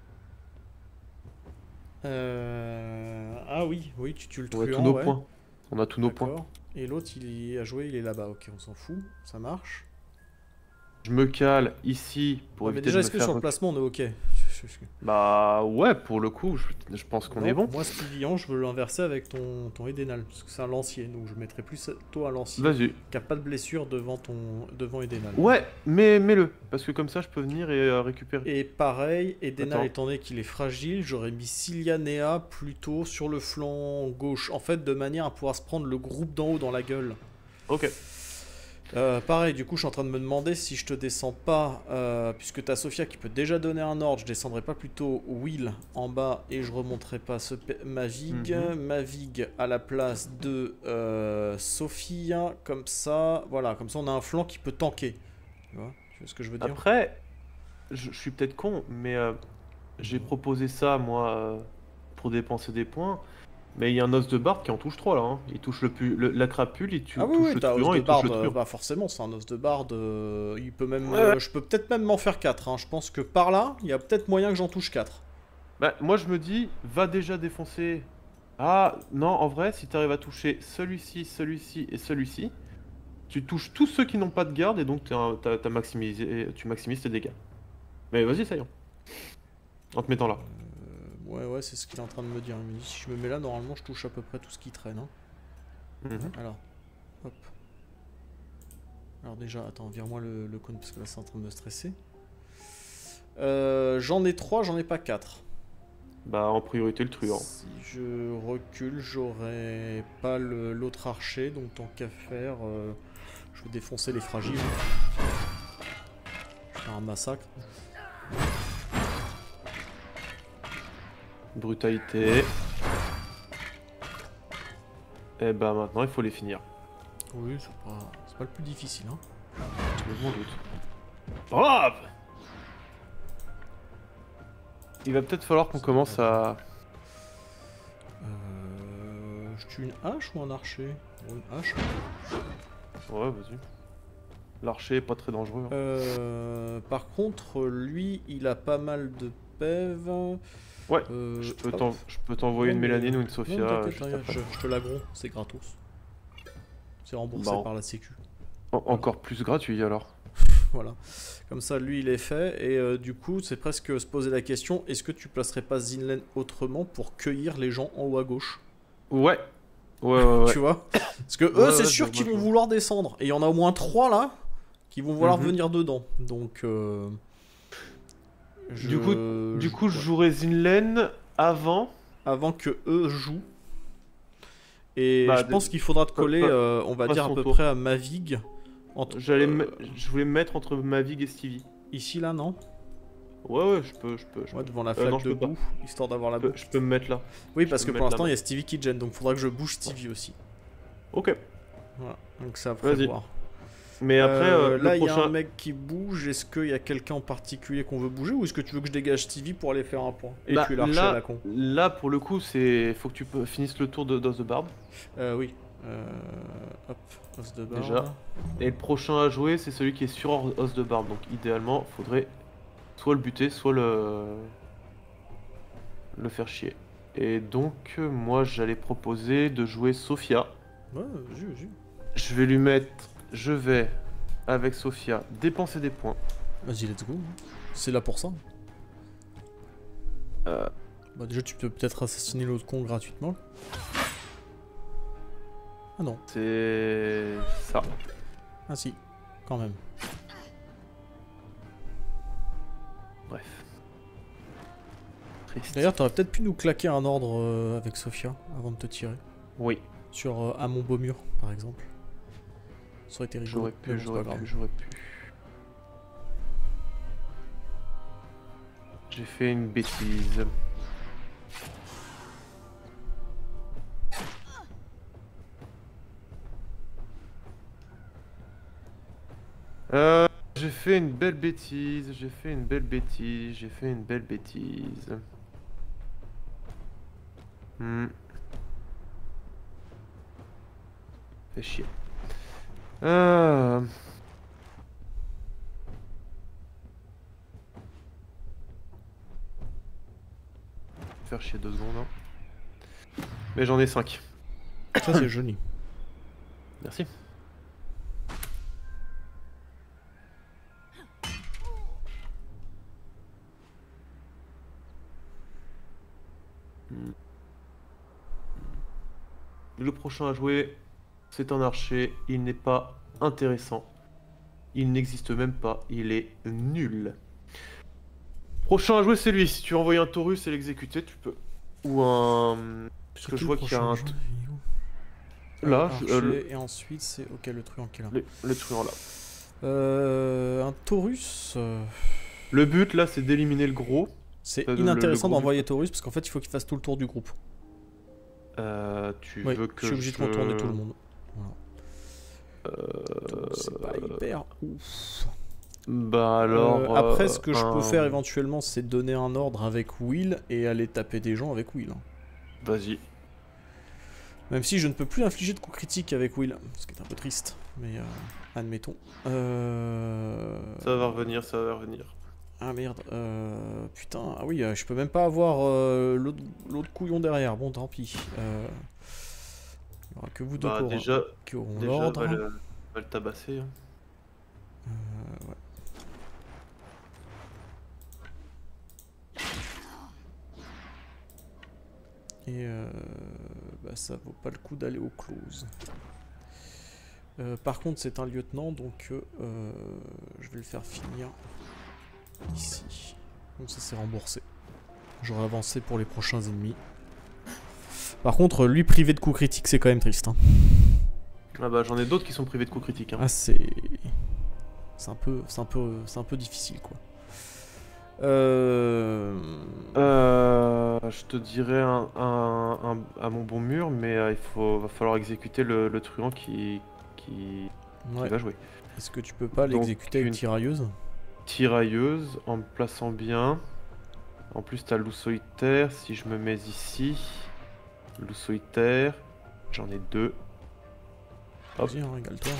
Euh... Ah oui, oui, tu tues le On a truand, tous nos ouais. points. On a tous nos points. D'accord. Et l'autre, il est à jouer, il est là-bas. Ok, on s'en fout, ça marche. Je me cale ici pour Ouais, mais éviter déjà, de est-ce me que faire... sur le rec- placement, on est ok? Je- je- Bah ouais, pour le coup, je, je pense qu'on Non, est bon. Moi, Stevie, je veux l'inverser avec ton, ton Edenal, parce que c'est un lancier, donc je mettrais plus toi un lancier, Vas-y. qui a pas de blessure devant ton devant Edenal. Ouais, mais mets-le, parce que comme ça je peux venir et euh, récupérer. Et pareil, Edenal Attends. étant donné qu'il est fragile, j'aurais mis Cilianea plutôt sur le flanc gauche, en fait, de manière à pouvoir se prendre le groupe d'en haut dans la gueule. Ok. Euh, pareil, du coup, je suis en train de me demander si je te descends pas, euh, puisque t'as Sophia qui peut déjà donner un ordre, je descendrai pas plutôt Will en bas et je remonterai pas ce pe- Mavig. Mhm. Mavig à la place de euh, Sophia, comme ça, voilà, comme ça on a un flanc qui peut tanker. Tu vois, tu vois ce que je veux dire? Après, je, je suis peut-être con, mais euh, j'ai proposé ça moi euh, pour dépenser des points. Mais il y a un os de barde qui en touche trois là. Hein. Il touche le, pu- le- la crapule, il tu- Ah oui, touche oui, le t'as truand, os de il touche barde, le euh, truand. bah forcément, c'est un os de barde, euh, il peut même, Ouais. euh, je peux peut-être même m'en faire quatre, hein. Je pense que par là, il y a peut-être moyen que j'en touche quatre. Bah, moi je me dis, va déjà défoncer. Ah non, en vrai, si tu arrives à toucher celui-ci, celui-ci et celui-ci, tu touches tous ceux qui n'ont pas de garde et donc t'as- t'as- t'as maximisé- tu maximises tes dégâts. Mais vas-y, ça y est. En te mettant là. Ouais, ouais, c'est ce qu'il est en train de me dire. Il me dit, si je me mets là, normalement, je touche à peu près tout ce qui traîne. Hein. Mhm. Alors, hop. Alors déjà, attends, vire-moi le, le cône parce que là, c'est en train de me stresser. Euh, j'en ai trois, j'en ai pas quatre. Bah, en priorité, le truand. Si je recule, j'aurai pas le- l'autre archer, donc tant qu'à faire, euh, je vais défoncer les fragiles. Je vais faire un massacre. Brutalité. Et bah maintenant il faut les finir. Oui, c'est pas, c'est pas le plus difficile. Hein. Je m'en doute. Brave. Il va peut-être falloir qu'on commence à... Euh, je tue une hache ou un archer? Ou une hache. Ouais, vas-y. L'archer est pas très dangereux. Hein. Euh, par contre, lui, il a pas mal de pèves. Ouais, Euh, je peux hop. t'en- je peux t'envoyer Non, une mais- mélanine ou une Non, Sophia. t'inquiète, juste t'inquiète, après. je, je te l'agron, c'est gratos. C'est remboursé Bon. par la sécu. En- encore plus gratuit alors. Voilà. Comme ça, lui, il est fait. Et euh, du coup, c'est presque se poser la question, est-ce que tu placerais pas Zinlen autrement pour cueillir les gens en haut à gauche? Ouais. Ouais, ouais, ouais. Tu vois? Parce que eux, Ouais, c'est ouais, sûr je qu'ils vois, vont je vois. vouloir descendre. Et il y en a au moins trois là qui vont vouloir Mhm. venir dedans. Donc. Euh... je- Du coup, du coup, je ouais. jouerai Zinlen avant. Avant que eux jouent. Et Bah, je de- pense qu'il faudra te pas- coller, pas- euh, on va pas dire à son peu tour. près à Mavig. Entre, J'allais, euh, me- je voulais me mettre entre Mavig et Stevie. ici là, non? Ouais, ouais, je peux, je peux. Je Ouais, peux. devant la Euh, flaque non, je de peux pas. boue, histoire d'avoir la Je peux, boue. je peux me mettre là. Oui, je parce peux que me pour mettre l'instant, il là-bas. y a Stevie qui gêne, donc faudra que je bouge Stevie aussi. Ok. Voilà, donc c'est à Vas-y. prévoir. Mais après, Euh, euh, là, le il y a prochain. un mec qui bouge. Est-ce qu'il y a quelqu'un en particulier qu'on veut bouger ou est-ce que tu veux que je dégage Stevie pour aller faire un point et Bah, tuer l'archer à là, la con? là, pour le coup, c'est. Faut que tu peux- finisses le tour de Dos the Barb. Euh, oui. Euh, hop, os de barbe. Déjà. Et le prochain à jouer, c'est celui qui est sur Os de Barbe. Donc idéalement, faudrait soit le buter, soit le. le faire chier. Et donc, euh, moi, j'allais proposer de jouer Sophia. Ouais, vas-y, vas-y. Je vais lui mettre. Je vais, avec Sophia, dépenser des points. Vas-y, let's go. C'est là pour ça. Euh, Bah, déjà, tu peux peut-être assassiner l'autre con gratuitement. Ah non. c'est. ça. Ah si, quand même. Bref. Triste. D'ailleurs, t'aurais peut-être pu nous claquer un ordre euh, avec Sophia avant de te tirer. Oui, Sur euh, à mon beau mur, par exemple. Ça aurait été rigolo. j'aurais mais pu, bon, c'est j'aurais pas grave. pu, j'aurais pu. J'ai fait une bêtise. Euh, j'ai fait une belle bêtise, j'ai fait une belle bêtise, j'ai fait une belle bêtise. Hmm. Fait chier. Euh... Faire chier deux secondes. Hein. Mais j'en ai cinq. Ça, c'est joli. Merci. Hmm. Le prochain à jouer, c'est un archer. Il n'est pas intéressant. Il n'existe même pas. Il est nul. Prochain à jouer, c'est lui. Si tu veux envoyer un Taurus et l'exécuter, tu peux. Ou un. Parce que je vois qu'il y a un. Là, je- euh, le, Et ensuite, c'est. Ok, le truand qui est là. le, le truand là. Euh, un Taurus. euh, Le but là, c'est d'éliminer le gros. C'est Euh, le- inintéressant le gros d'envoyer Taurus parce qu'en fait, il faut qu'il fasse tout le tour du groupe. Euh, tu Oui, veux que je suis obligé je... de contourner tout le monde. Voilà. Euh, Donc, c'est pas hyper ouf. Bah alors. Euh, après, euh, ce que je peux un- faire éventuellement, c'est donner un ordre avec Will et aller taper des gens avec Will. hein. Vas-y. Même si je ne peux plus infliger de coups critiques avec Will, ce qui est un peu triste, mais euh, admettons. Euh... Ça va revenir, ça va revenir. Ah merde, euh... putain, ah oui, euh, je peux même pas avoir euh, l'autre l'autre couillon derrière, bon tant pis. Euh... Il n'y aura que vous deux Bah qui auront- déjà, qui auront déjà l'ordre. va le, va le tabasser. hein. Euh, ouais. Et euh, bah, ça vaut pas le coup d'aller au close. Euh, par contre, c'est un lieutenant, donc euh, je vais le faire finir ici. Donc ça c'est remboursé. J'aurai avancé pour les prochains ennemis. Par contre, lui privé de coups critiques, c'est quand même triste. Hein. Ah bah j'en ai d'autres qui sont privés de coups critiques. Hein. Ah c'est, c'est un peu, c'est un peu, c'est un peu difficile quoi. Euh... Euh, je te dirais un, un, un, à mon bon mur, mais euh, il faut, va falloir exécuter le, le truand qui, qui, qui Ouais. va jouer. Est-ce que tu peux pas Donc, l'exécuter avec une- tirailleuse? Tirailleuse, en me plaçant bien. En plus, t'as loup solitaire. Si je me mets ici, loup solitaire, j'en ai deux. Hop. Vas-y, hein, régale-toi.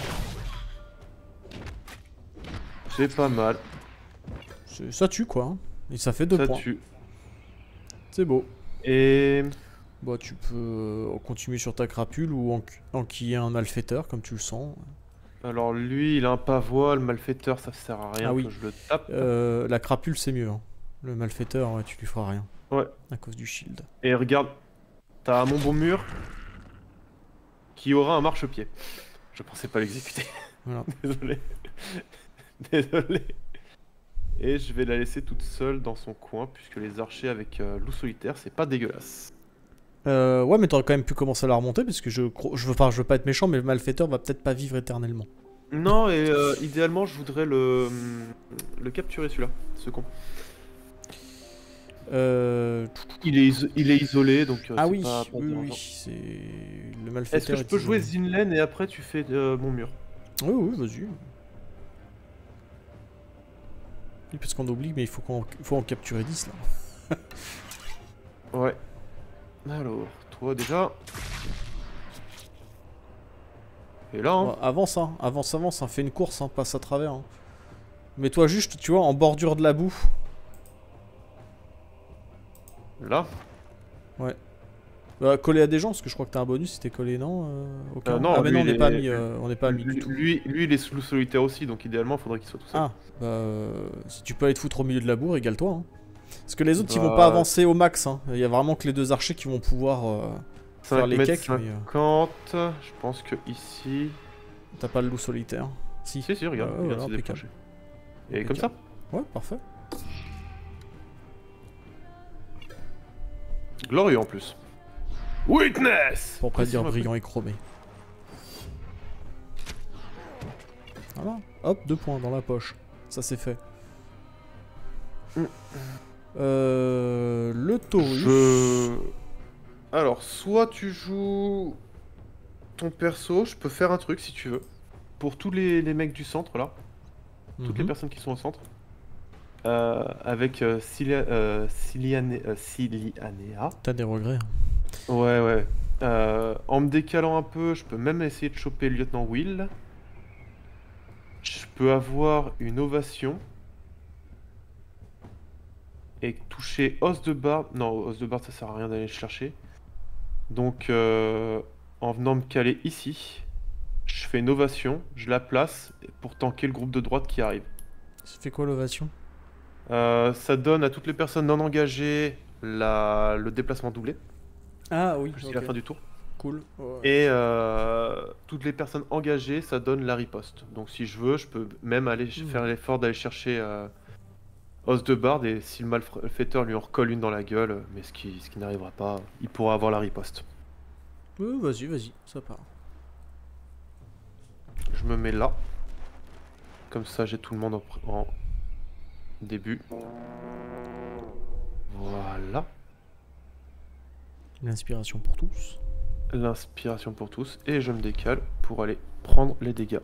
C'est pas mal. C'est- Ça tue quoi. Hein. Et ça fait deux Ça points. tue. C'est beau. Et Bah, tu peux euh, continuer sur ta crapule ou en- enquiller un malfaiteur comme tu le sens. alors lui, il a un pavois, le malfaiteur, ça sert à rien Ah oui. que je le tape. Euh, la crapule c'est mieux. Hein. Le malfaiteur, ouais, tu lui feras rien. Ouais. À cause du shield. Et regarde, t'as mon bon mur qui aura un marchepied. Je pensais pas l'exécuter. Voilà. Désolé. Désolé. Et je vais la laisser toute seule dans son coin, puisque les archers avec euh, loup solitaire, c'est pas dégueulasse. Euh, ouais, mais t'aurais quand même pu commencer à la remonter parce que je, cro- je veux pas, je veux pas être méchant, mais le malfaiteur va peut-être pas vivre éternellement. Non, et euh, idéalement, je voudrais le, le capturer celui-là, ce con. Euh... Il est, iso- il est isolé, donc euh, Ah c'est oui, pas, pas oui, dérangeant. oui, c'est le malfaiteur. Est-ce que je est peux jouer isolé. Zinlen et après tu fais euh, mon mur? Oui, oui, vas-y. Oui, parce qu'on oublie, mais il faut qu'on faut en capturer dix là. Ouais. Alors, toi déjà. Et là, hein. Ouais, avance, hein, avance, avance, hein, fais une course, hein, passe à travers. Hein. Mets-toi juste, tu vois, en bordure de la boue. Là. Bah, coller à des gens, parce que je crois que t'as un bonus si t'es collé, non euh, aucun Euh, non, Ah, mais lui, non, on il n'est pas est- mis, euh, on n'est pas mis du Lui, tout. lui, lui, il est sous solitaire aussi, donc idéalement, il faudrait qu'il soit tout seul. Ah, bah, euh, si tu peux aller te foutre au milieu de la boue, régale-toi. Hein. Parce que les autres, ils vont Bah. pas avancer au max. Hein. Il y a vraiment que les deux archers qui vont pouvoir euh, faire les mètres cakes. Mais, euh, cinquante, je pense que ici. t'as pas le loup solitaire. Si. Si, si, regarde, Ouais, il vient voilà, de se impeccable. décrocher. Et comme ça. Ouais, parfait. Glorieux en plus. Witness! Pour pas dire Précise-moi, brillant et chromé. Voilà. Hop, deux points dans la poche. Ça c'est fait. Mm. Euh, le taurus. Je... Alors, soit tu joues ton perso, je peux faire un truc si tu veux. Pour tous les, les mecs du centre là, toutes les Mhm. personnes qui sont au centre. Euh, avec euh, Cilia- euh, Ciliane- euh, Cilianea. T'as des regrets. hein. Ouais, ouais. Euh, en me décalant un peu, je peux même essayer de choper le lieutenant Will. Je peux avoir une ovation. Et toucher os de barbe. Non, os de barbe, ça sert à rien d'aller le chercher. Donc, euh, en venant me caler ici, je fais une ovation, je la place pour tanker le groupe de droite qui arrive. Ça fait quoi l'ovation? Euh, ça donne à toutes les personnes non engagées la... le déplacement doublé Ah oui, jusqu'à la fin du tour. cool. Ouais. Et euh, toutes les personnes engagées, ça donne la riposte. Donc si je veux, je peux même aller ch- Mhm. faire l'effort d'aller chercher euh, os de barde, et si le malfaiteur lui en recolle une dans la gueule, mais ce qui, ce qui n'arrivera pas, il pourra avoir la riposte. Ouais, vas-y, vas-y, ça part. Je me mets là. Comme ça, j'ai tout le monde en, pr- en début. Voilà. L'inspiration pour tous. L'inspiration pour tous. Et je me décale pour aller prendre les dégâts.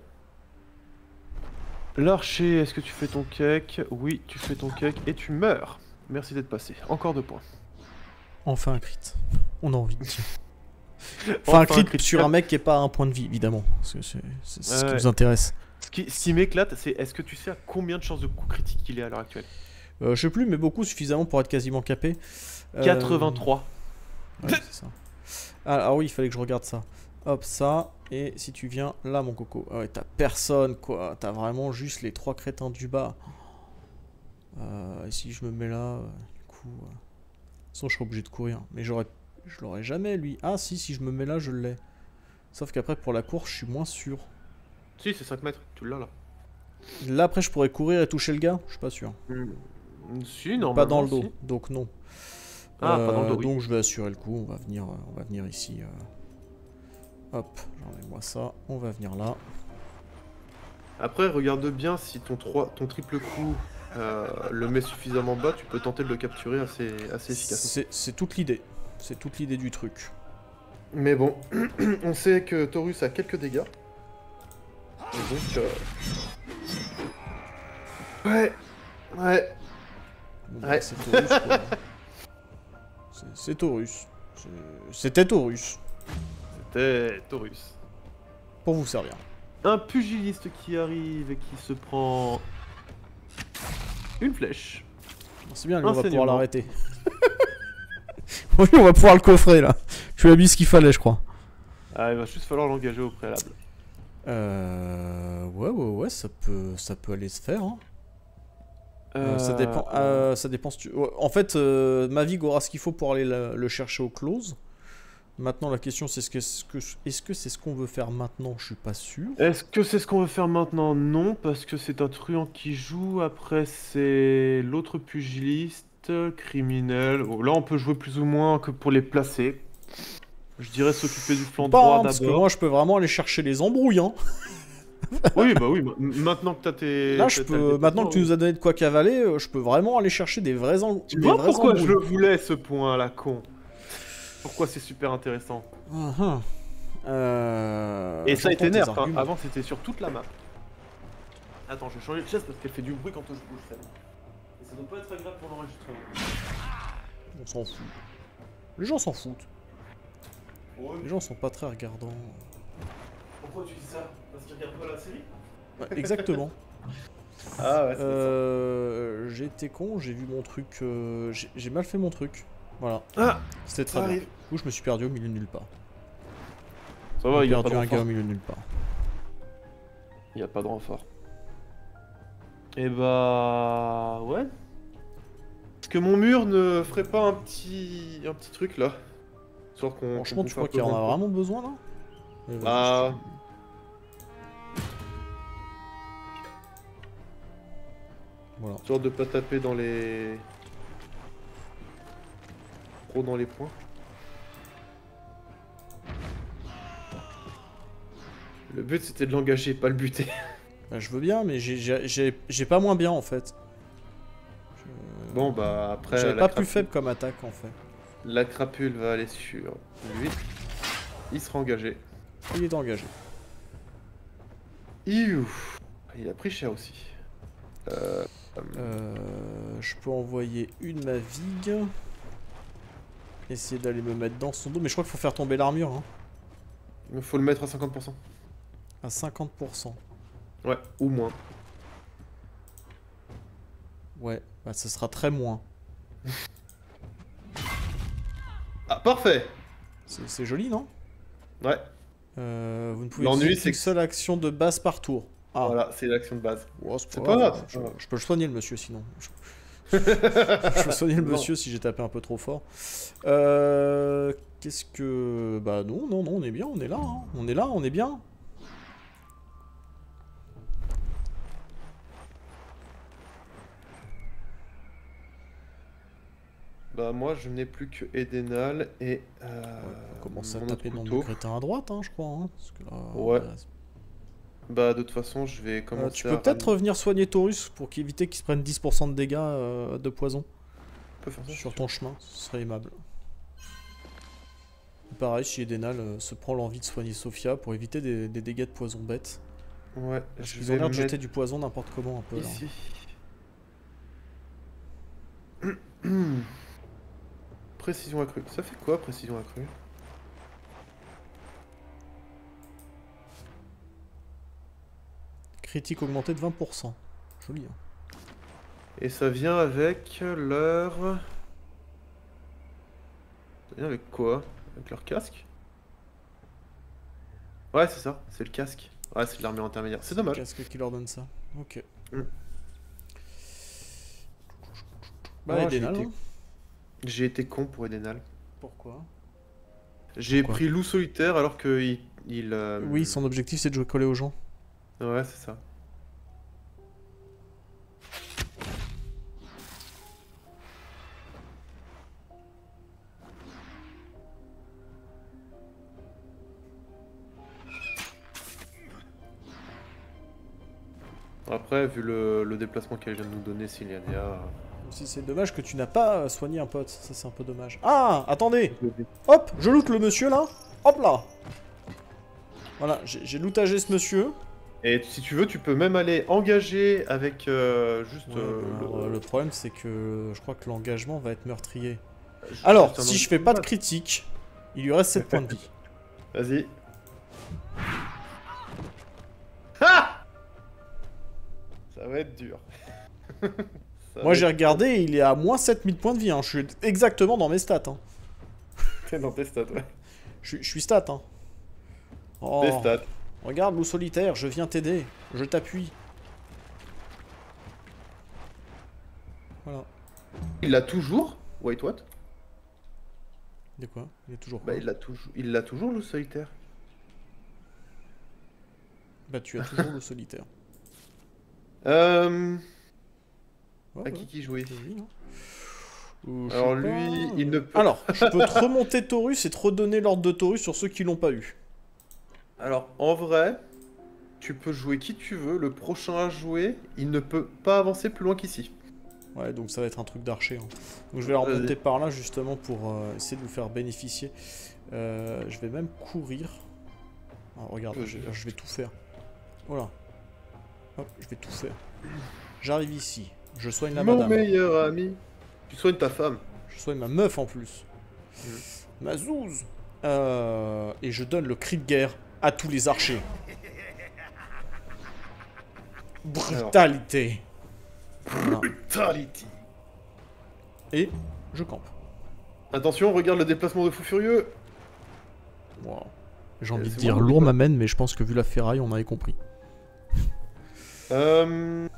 L'archer, est-ce que tu fais ton cake? Oui, tu fais ton cake et tu meurs. Merci d'être passé. Encore deux points. Enfin un crit. On a envie. Enfin, un crit, sur un mec qui est pas à un point de vie, évidemment. Parce que c'est c'est ce qui Ouais. nous intéresse. Ce qui, ce qui m'éclate, c'est est-ce que tu sais à combien de chances de coup critique il est à l'heure actuelle? Euh, je sais plus, mais beaucoup suffisamment pour être quasiment capé. Euh, quatre-vingt-trois. ouais, c'est ça. Ah, ah oui, il fallait que je regarde ça. Hop, ça. Et si tu viens là, mon coco. Ah ouais, t'as personne, quoi. T'as vraiment juste les trois crétins du bas. Euh, et si je me mets là, euh, du coup... euh, De toute façon, je serai obligé de courir. Mais j'aurais... je l'aurais jamais, lui. Ah si, si je me mets là, je l'ai. Sauf qu'après, pour la course, je suis moins sûr. Si, c'est cinq mètres. Tu l'as là. Là, après, je pourrais courir et toucher le gars. Je suis pas sûr. Hmm. Si, non. Pas dans le dos, donc non. Ah, pas dans le dos, Euh, oui. Donc je vais assurer le coup, on va venir, euh, on va venir ici. euh. Hop, j'enlève-moi ça, on va venir là. Après, regarde bien si ton, trois, ton triple coup euh, le met suffisamment bas, tu peux tenter de le capturer assez, assez efficacement. C'est c'est toute l'idée. C'est toute l'idée du truc. Mais bon, on sait que Taurus a quelques dégâts. Et donc... Euh... Ouais, ouais. Bon, bah, Ouais. c'est Taurus, quoi. C'est- C'est Taurus. C'est- C'était Taurus. C'était Taurus. Pour vous servir. Un pugiliste qui arrive et qui se prend une flèche. C'est bien, lui, on va Enseignement. pouvoir l'arrêter. Oui, on va pouvoir le coffrer là. Tu lui as mis ce qu'il fallait, je crois. Ah, il va juste falloir l'engager au préalable. Euh. Ouais, ouais, ouais, ça peut, ça peut aller se faire. Hein. Euh, Euh, ça dépend. euh, ça dépend si tu... ouais, en fait, euh, Mavic aura ce qu'il faut pour aller la- le chercher au close. Maintenant, la question, c'est ce que, ce que, est-ce que c'est ce qu'on veut faire maintenant? Je suis pas sûr. Est-ce que c'est ce qu'on veut faire maintenant? Non, parce que c'est un truand qui joue. Après, c'est l'autre pugiliste, criminel. Oh, là, on peut jouer plus ou moins que pour les placer. Je dirais s'occuper du flanc Pas, droit hein, parce que d'abord. moi, je peux vraiment aller chercher les embrouilles. Hein. Oui, bah oui, ma- maintenant que t'as tes... Là, je t'as- t'as le peux, maintenant que tu déplacement, nous as donné de quoi cavaler, euh, je peux vraiment aller chercher des vrais, en... Tu des vois vrais pourquoi je embrouilles. le voulais, ce point à la con? Pourquoi c'est super intéressant. Uh-huh. Euh, Et ça a j'entends été tes nerf, hein. arguments. Avant c'était sur toute la map. Attends, je vais changer de chaise parce qu'elle fait du bruit quand je bouge celle. Et ça doit pas être agréable pour l'enregistrement. On s'en fout. Les gens s'en foutent. Les gens sont pas très regardants. Pourquoi tu dis ça? Parce qu'ils regardent pas la série? Ouais, exactement. Ah ouais, c'est Euh, j'ai été con, j'ai vu mon truc. euh, j'ai j'ai mal fait mon truc. Voilà. ça. Ah, C'était ça très bien. arrive. Du coup, je me suis perdu au milieu de nulle part. Ça va, J'ai il y a pas perdu de un gars au renfort. milieu de nulle part. Il y a pas de renfort. Et bah... Ouais. Est-ce que mon mur ne ferait pas un petit... un petit truc là? Soit qu'on... Franchement, qu'on tu bouffe un crois qu'il en peu a moins. vraiment besoin là? Mais vas-y, Bah... Voilà. Genre de pas taper dans les... Trop dans les points. Le but c'était de l'engager, pas le buter. Bah, je veux bien, mais j'ai- j'ai j'ai- j'ai pas moins bien en fait. Je- Bon bah après... J'avais la pas plus crapule- faible comme attaque en fait. La crapule va aller sur lui. Il sera engagé. Il est engagé. Iou. Il a pris cher aussi. Euh... Euh, je peux envoyer une Mavig. Essayer d'aller me mettre dans son dos, mais je crois qu'il faut faire tomber l'armure hein, Il faut le mettre à cinquante pour cent. à cinquante pour cent. Ouais, ou moins. Ouais, bah ce sera très moins. Ah, parfait. C'est c'est joli, non? Ouais, Euh, Vous ne pouvez L'ennui, utiliser c'est qu'une que- seule action de base par tour. Ah, voilà, c'est l'action de base. ouais, c'est pas grave, Je, c'est pas grave. je peux le soigner le monsieur sinon. Je, je peux soigner le Non. monsieur si j'ai tapé un peu trop fort. Euh, Qu'est-ce que... Bah non, non, non, on est bien, on est là. Hein. On est là, on est bien. Bah moi je n'ai plus que Edenal et... Euh, On commence à mon taper autre dans le couteau. crétin à droite, hein, je crois. Hein, parce que là, Ouais. là, Bah de toute façon je vais Euh, commencer tu à peux peut-être ramener- revenir soigner Taurus pour éviter qu'il se prenne dix pour cent de dégâts euh, de poison On peut faire ça, sur si ton chemin, ce serait aimable. Pareil, si Edenal euh, se prend l'envie de soigner Sophia pour éviter des, des dégâts de poison bêtes. tu veux. Ouais, Parce je qu'ils vais ont l'air le de jeter mettre du poison n'importe comment un peu là. ici. Précision accrue. Ça fait quoi précision accrue? Critique augmenté de vingt pour cent. Joli. Hein. Et ça vient avec leur... Ça vient avec quoi? Avec leur casque? Ouais, c'est ça, c'est le casque. Ouais, c'est de l'armure intermédiaire. C'est dommage. Qu'est-ce qui leur donne ça? Ok. Mm. Bah, Oh, j'ai Edenal, été- hein. J'ai été con pour Edenal. Pourquoi? J'ai Pourquoi pris loup solitaire alors que il... il, euh, Oui, son objectif c'est de jouer collé aux gens. Ouais, c'est ça. Après, vu le, le déplacement qu'elle vient de nous donner, Siliania... Si c'est dommage que tu n'as pas soigné un pote, ça c'est un peu dommage. Ah, attendez. Hop, je loot le monsieur là. Hop là. Voilà, j'ai lootagé ce monsieur. Et si tu veux, tu peux même aller engager avec euh, juste... Ouais, euh, bah, alors, le... le problème c'est que je crois que l'engagement va être meurtrier. Juste Alors, un si je autre fais pas de combat. critique, il lui reste sept points de vie. Vas-y. Ha! Ça va être dur. Ça Moi va j'ai être- regardé, il est à moins sept mille points de vie, hein. Je suis exactement dans mes stats. Hein. T'es dans tes stats, ouais. Je, suis- je suis stat. Hein. Oh, Tes stats. regarde, loup solitaire, je viens t'aider. Je t'appuie. Voilà. Il l'a toujours, Wait what? De quoi? Il est toujours Bah quoi il l'a toujours, il l'a toujours le solitaire. Bah tu as toujours le solitaire. Euh... Ouais, À ouais, qui qui jouait? c'est lui, hein. Euh, je Alors sais lui, pas, il euh, ne peut... Alors, je peux te remonter Taurus et te redonner l'ordre de Taurus sur ceux qui l'ont pas eu. Alors en vrai, tu peux jouer qui tu veux, le prochain à jouer, il ne peut pas avancer plus loin qu'ici. Ouais, donc ça va être un truc d'archer. Hein. Donc je vais la Vas-y. remonter par là justement pour euh, essayer de vous faire bénéficier. Euh, je vais même courir. Ah, regarde, je, je vais tout faire. Voilà. Hop, je vais tout faire. J'arrive ici. Je soigne la Mon madame. meilleur ami. Tu soignes ta femme. Je soigne ma meuf en plus. Mhm. Ma zouze. Euh, et je donne le cri de guerre à tous les archers. Brutalité. Voilà. Brutality. Et je campe. Attention, regarde le déplacement de fou furieux. Wow. J'ai envie de c'est dire moi, lourd quoi. m'amène, mais je pense que vu la ferraille, on avait compris. Euh...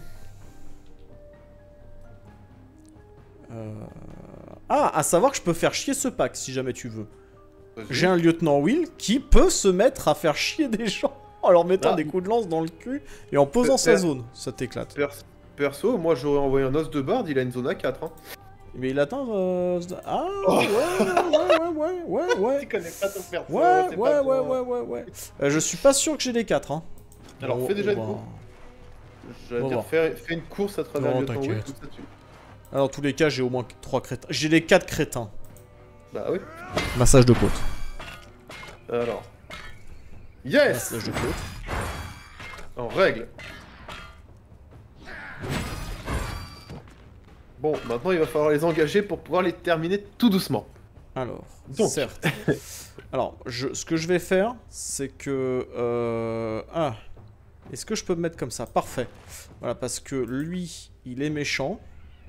Euh... Ah, à savoir que je peux faire chier ce pack si jamais tu veux. vas-y. J'ai un lieutenant Will qui peut se mettre à faire chier des gens en leur mettant Ah. des coups de lance dans le cul et en posant Per- sa per- zone. Ça t'éclate. Pers- Perso, moi j'aurais envoyé un os de barde, il a une zone à quatre. Hein. Mais il atteint. Euh... Ah, ouais, ouais, ouais, ouais, ouais, ouais. connais pas ton perso. Ouais, ouais, ouais, ouais, ouais, ouais. Euh, je suis pas sûr que j'ai les quatre. Hein. Alors Bon, fais déjà une bon. course. J'allais On va dire, voir. fais, fais une course à travers Non, le lieutenant Will, t'inquiète. tout ça dessus. Alors, dans tous les cas, j'ai au moins trois crétins. J'ai les quatre crétins. Bah oui. Massage de côte. Alors. Yes! Massage de côte. En règle. Bon, maintenant il va falloir les engager pour pouvoir les terminer tout doucement. Alors, Donc. certes. Alors, je, ce que je vais faire, c'est que... Euh, ah. Est-ce que je peux me mettre comme ça? Parfait. Voilà, parce que lui, il est méchant.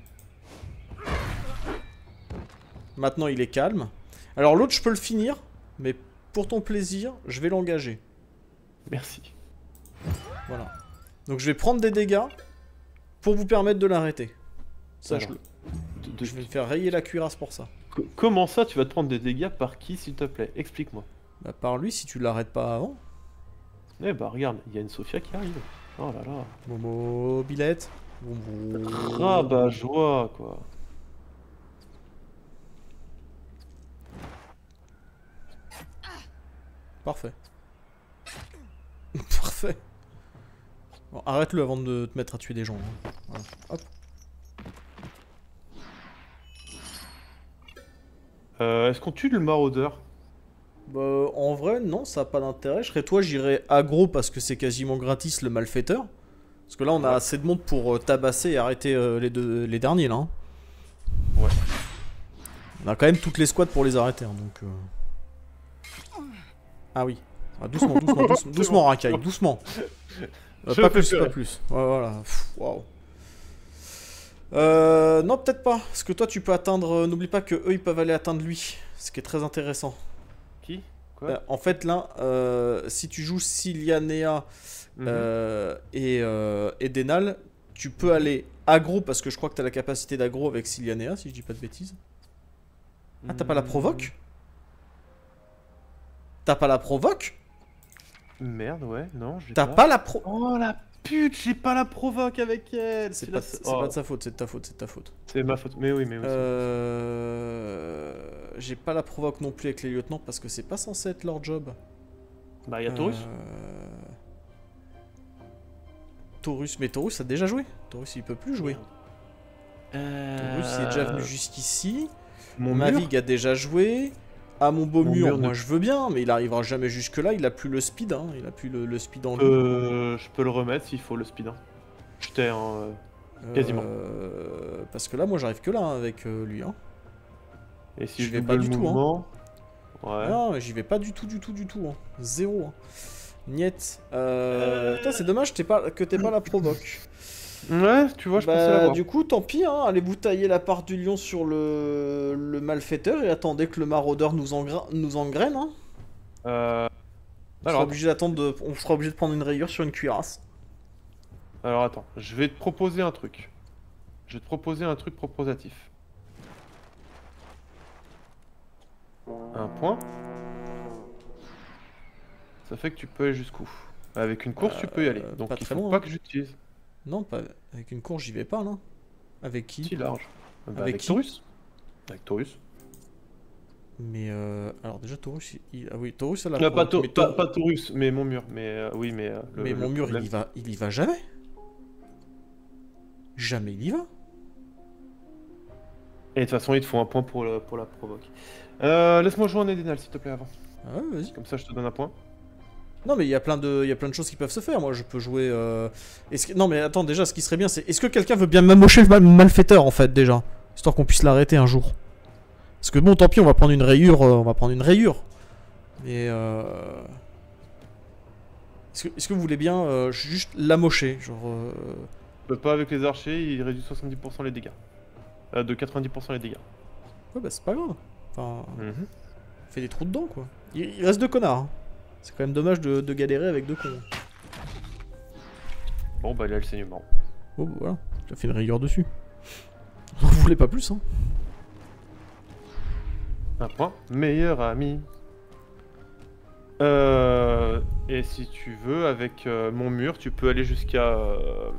Maintenant, il est calme. Alors, l'autre, je peux le finir. Mais pour ton plaisir, je vais l'engager. Merci. Voilà. Donc, je vais prendre des dégâts pour vous permettre de l'arrêter. Sache-le. De- de- Je vais me faire rayer la cuirasse pour ça. Co- Comment ça, tu vas te prendre des dégâts par qui, s'il te plaît? Explique-moi. Bah, par lui, si tu l'arrêtes pas avant. Eh bah regarde, il y a une Sophia qui arrive. Oh là là. Momo, Billette. Momo. Rabat joie, quoi. Parfait. Parfait. Bon, arrête-le avant de te mettre à tuer des gens. hein. Voilà. Hop. Euh, Est-ce qu'on tue le maraudeur? Bah, en vrai, non, ça a pas d'intérêt. Je serais toi, j'irais aggro parce que c'est quasiment gratis le malfaiteur. Parce que là, on a Ouais. assez de monde pour euh, tabasser et arrêter euh, les, deux, les derniers là. hein. Ouais. On a quand même toutes les squads pour les arrêter. hein, donc. euh. Ah oui. Ah, doucement, doucement, doucement, doucement, racaille, doucement. Euh, Je pas fais plus, pleurer. pas plus. Ouais, voilà. Pff, Waouh. Euh, non, peut-être pas. Parce que toi, tu peux atteindre. euh, N'oublie pas que eux, ils peuvent aller atteindre lui. Ce qui est très intéressant. Qui? Quoi? Euh, en fait, là, euh, si tu joues Silianea Mhm. euh, et, euh, et Denal, tu peux aller aggro parce que je crois que tu as la capacité d'aggro avec Silianea, si je dis pas de bêtises. Ah, t'as pas la provoque? T'as pas la provoque? Merde, ouais, non, j'ai T'as pas. pas la pro. Oh la pute, j'ai pas la provoque avec elle. C'est la- pas, c'est Oh, pas de sa faute, c'est de ta faute, c'est de ta faute. c'est ma faute. Mais oui, mais oui. c'est- Euh... J'ai pas la provoque non plus avec les lieutenants parce que c'est pas censé être leur job. Bah, il y a Taurus. Euh, Taurus, mais Taurus a déjà joué. Taurus il peut plus jouer. Taurus il est déjà venu jusqu'ici. Mon Mavic a déjà joué. Ah mon beau Mon mur, mur moi ne- je veux bien, mais il arrivera jamais jusque là, il a plus le speed, hein. Il a plus le, le speed en lui. Euh, je peux le remettre s'il faut le speed. Hein. J'étais un. quasiment. Euh, parce que là moi j'arrive que là hein, avec euh, lui. Hein. Et si je je vais double pas le du tout, hein. mouvement. Ouais. Non, j'y vais pas du tout, du tout, du tout. Hein. Zéro. Hein. Niet. Euh... Putain, c'est dommage t'es pas... que t'aies pas la provoque. Ouais, tu vois, je pensais Bah, l'avoir. du coup, tant pis, hein. Allez vous tailler la part du lion sur le, le malfaiteur et attendez que le maraudeur nous, engra... nous engraine. Hein. Euh... On sera Alors, obligé d'attendre de... On sera obligé de prendre une rayure sur une cuirasse. alors attends, je vais te proposer un truc. Je vais te proposer un truc proposatif. Un point. Ça fait que tu peux aller jusqu'où? Avec une course, tu peux y aller. Euh, Donc pas il très faut loin, pas hein. que j'utilise. Non, pas avec une course, j'y vais pas là. Avec qui? Si large. Bah, Avec avec qui Taurus. Avec Taurus. Mais euh... alors déjà Taurus, il... ah oui, Taurus a la Euh, pas, provoque, Tau- mais, pas, Taur- pas Taurus, mais mon mur. Mais euh, oui, mais. euh, le- mais mon le mur, problème- il y va, il y va jamais. Jamais il y va. Et de toute façon, il te faut un point pour, le- pour la provoque. Euh, Laisse-moi jouer en Edenal, s'il te plaît, avant. Ah ouais, vas-y. Comme ça, je te donne un point. Non mais il y a plein de, il y a plein de choses qui peuvent se faire. Moi, je peux jouer. Euh... Est-ce que... Non mais attends, déjà, ce qui serait bien, c'est est-ce que quelqu'un veut bien m'amocher le mal- malfaiteur en fait déjà, histoire qu'on puisse l'arrêter un jour. Parce que bon, tant pis, on va prendre une rayure, euh, on va prendre une rayure. Mais euh... est-ce que, est-ce que vous voulez bien euh, juste l'amocher, genre. Euh... Je peux pas avec les archers, il réduit soixante-dix pour cent les dégâts. Euh, de quatre-vingt-dix pour cent les dégâts. Ouais bah c'est pas grave. Enfin, Mhm. fait des trous dedans quoi. Il, il reste deux connards. Hein. C'est quand même dommage de, de galérer avec deux cons. Bon, bah, il a le saignement. Oh bah voilà, j'ai fait une rayure dessus. Vous voulez pas plus hein. Un point. Meilleur ami. Euh, et si tu veux, avec euh, mon mur, tu peux aller jusqu'à... euh,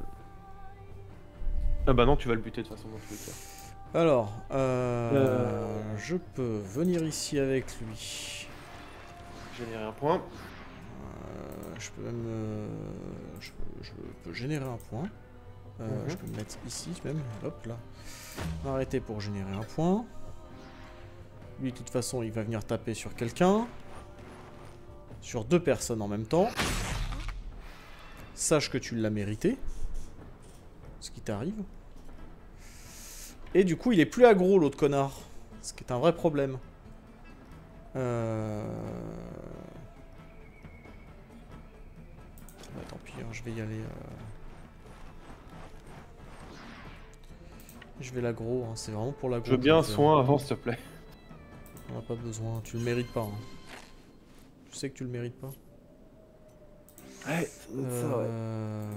Ah bah non, tu vas le buter de toute façon dans tous les cas. Alors, euh, Euh. je peux venir ici avec lui. Générer un point. Euh, je peux même... euh, je, je peux générer un point. Euh, Mhm. Je peux me mettre ici même. Hop là. Arrêter pour générer un point. Lui de toute façon il va venir taper sur quelqu'un. Sur deux personnes en même temps. Sache que tu l'as mérité. Ce qui t'arrive. Et du coup il est plus aggro l'autre connard. Ce qui est un vrai problème. Euh... Bah, tant pis, hein, je vais y aller. Euh... Je vais l'aggro, hein, c'est vraiment pour l'aggro. Je veux bien un que je- soin avant, s'il te plaît. On n'a pas besoin, tu le mérites pas. Hein. Je sais que tu le mérites pas. Ouais, Euh...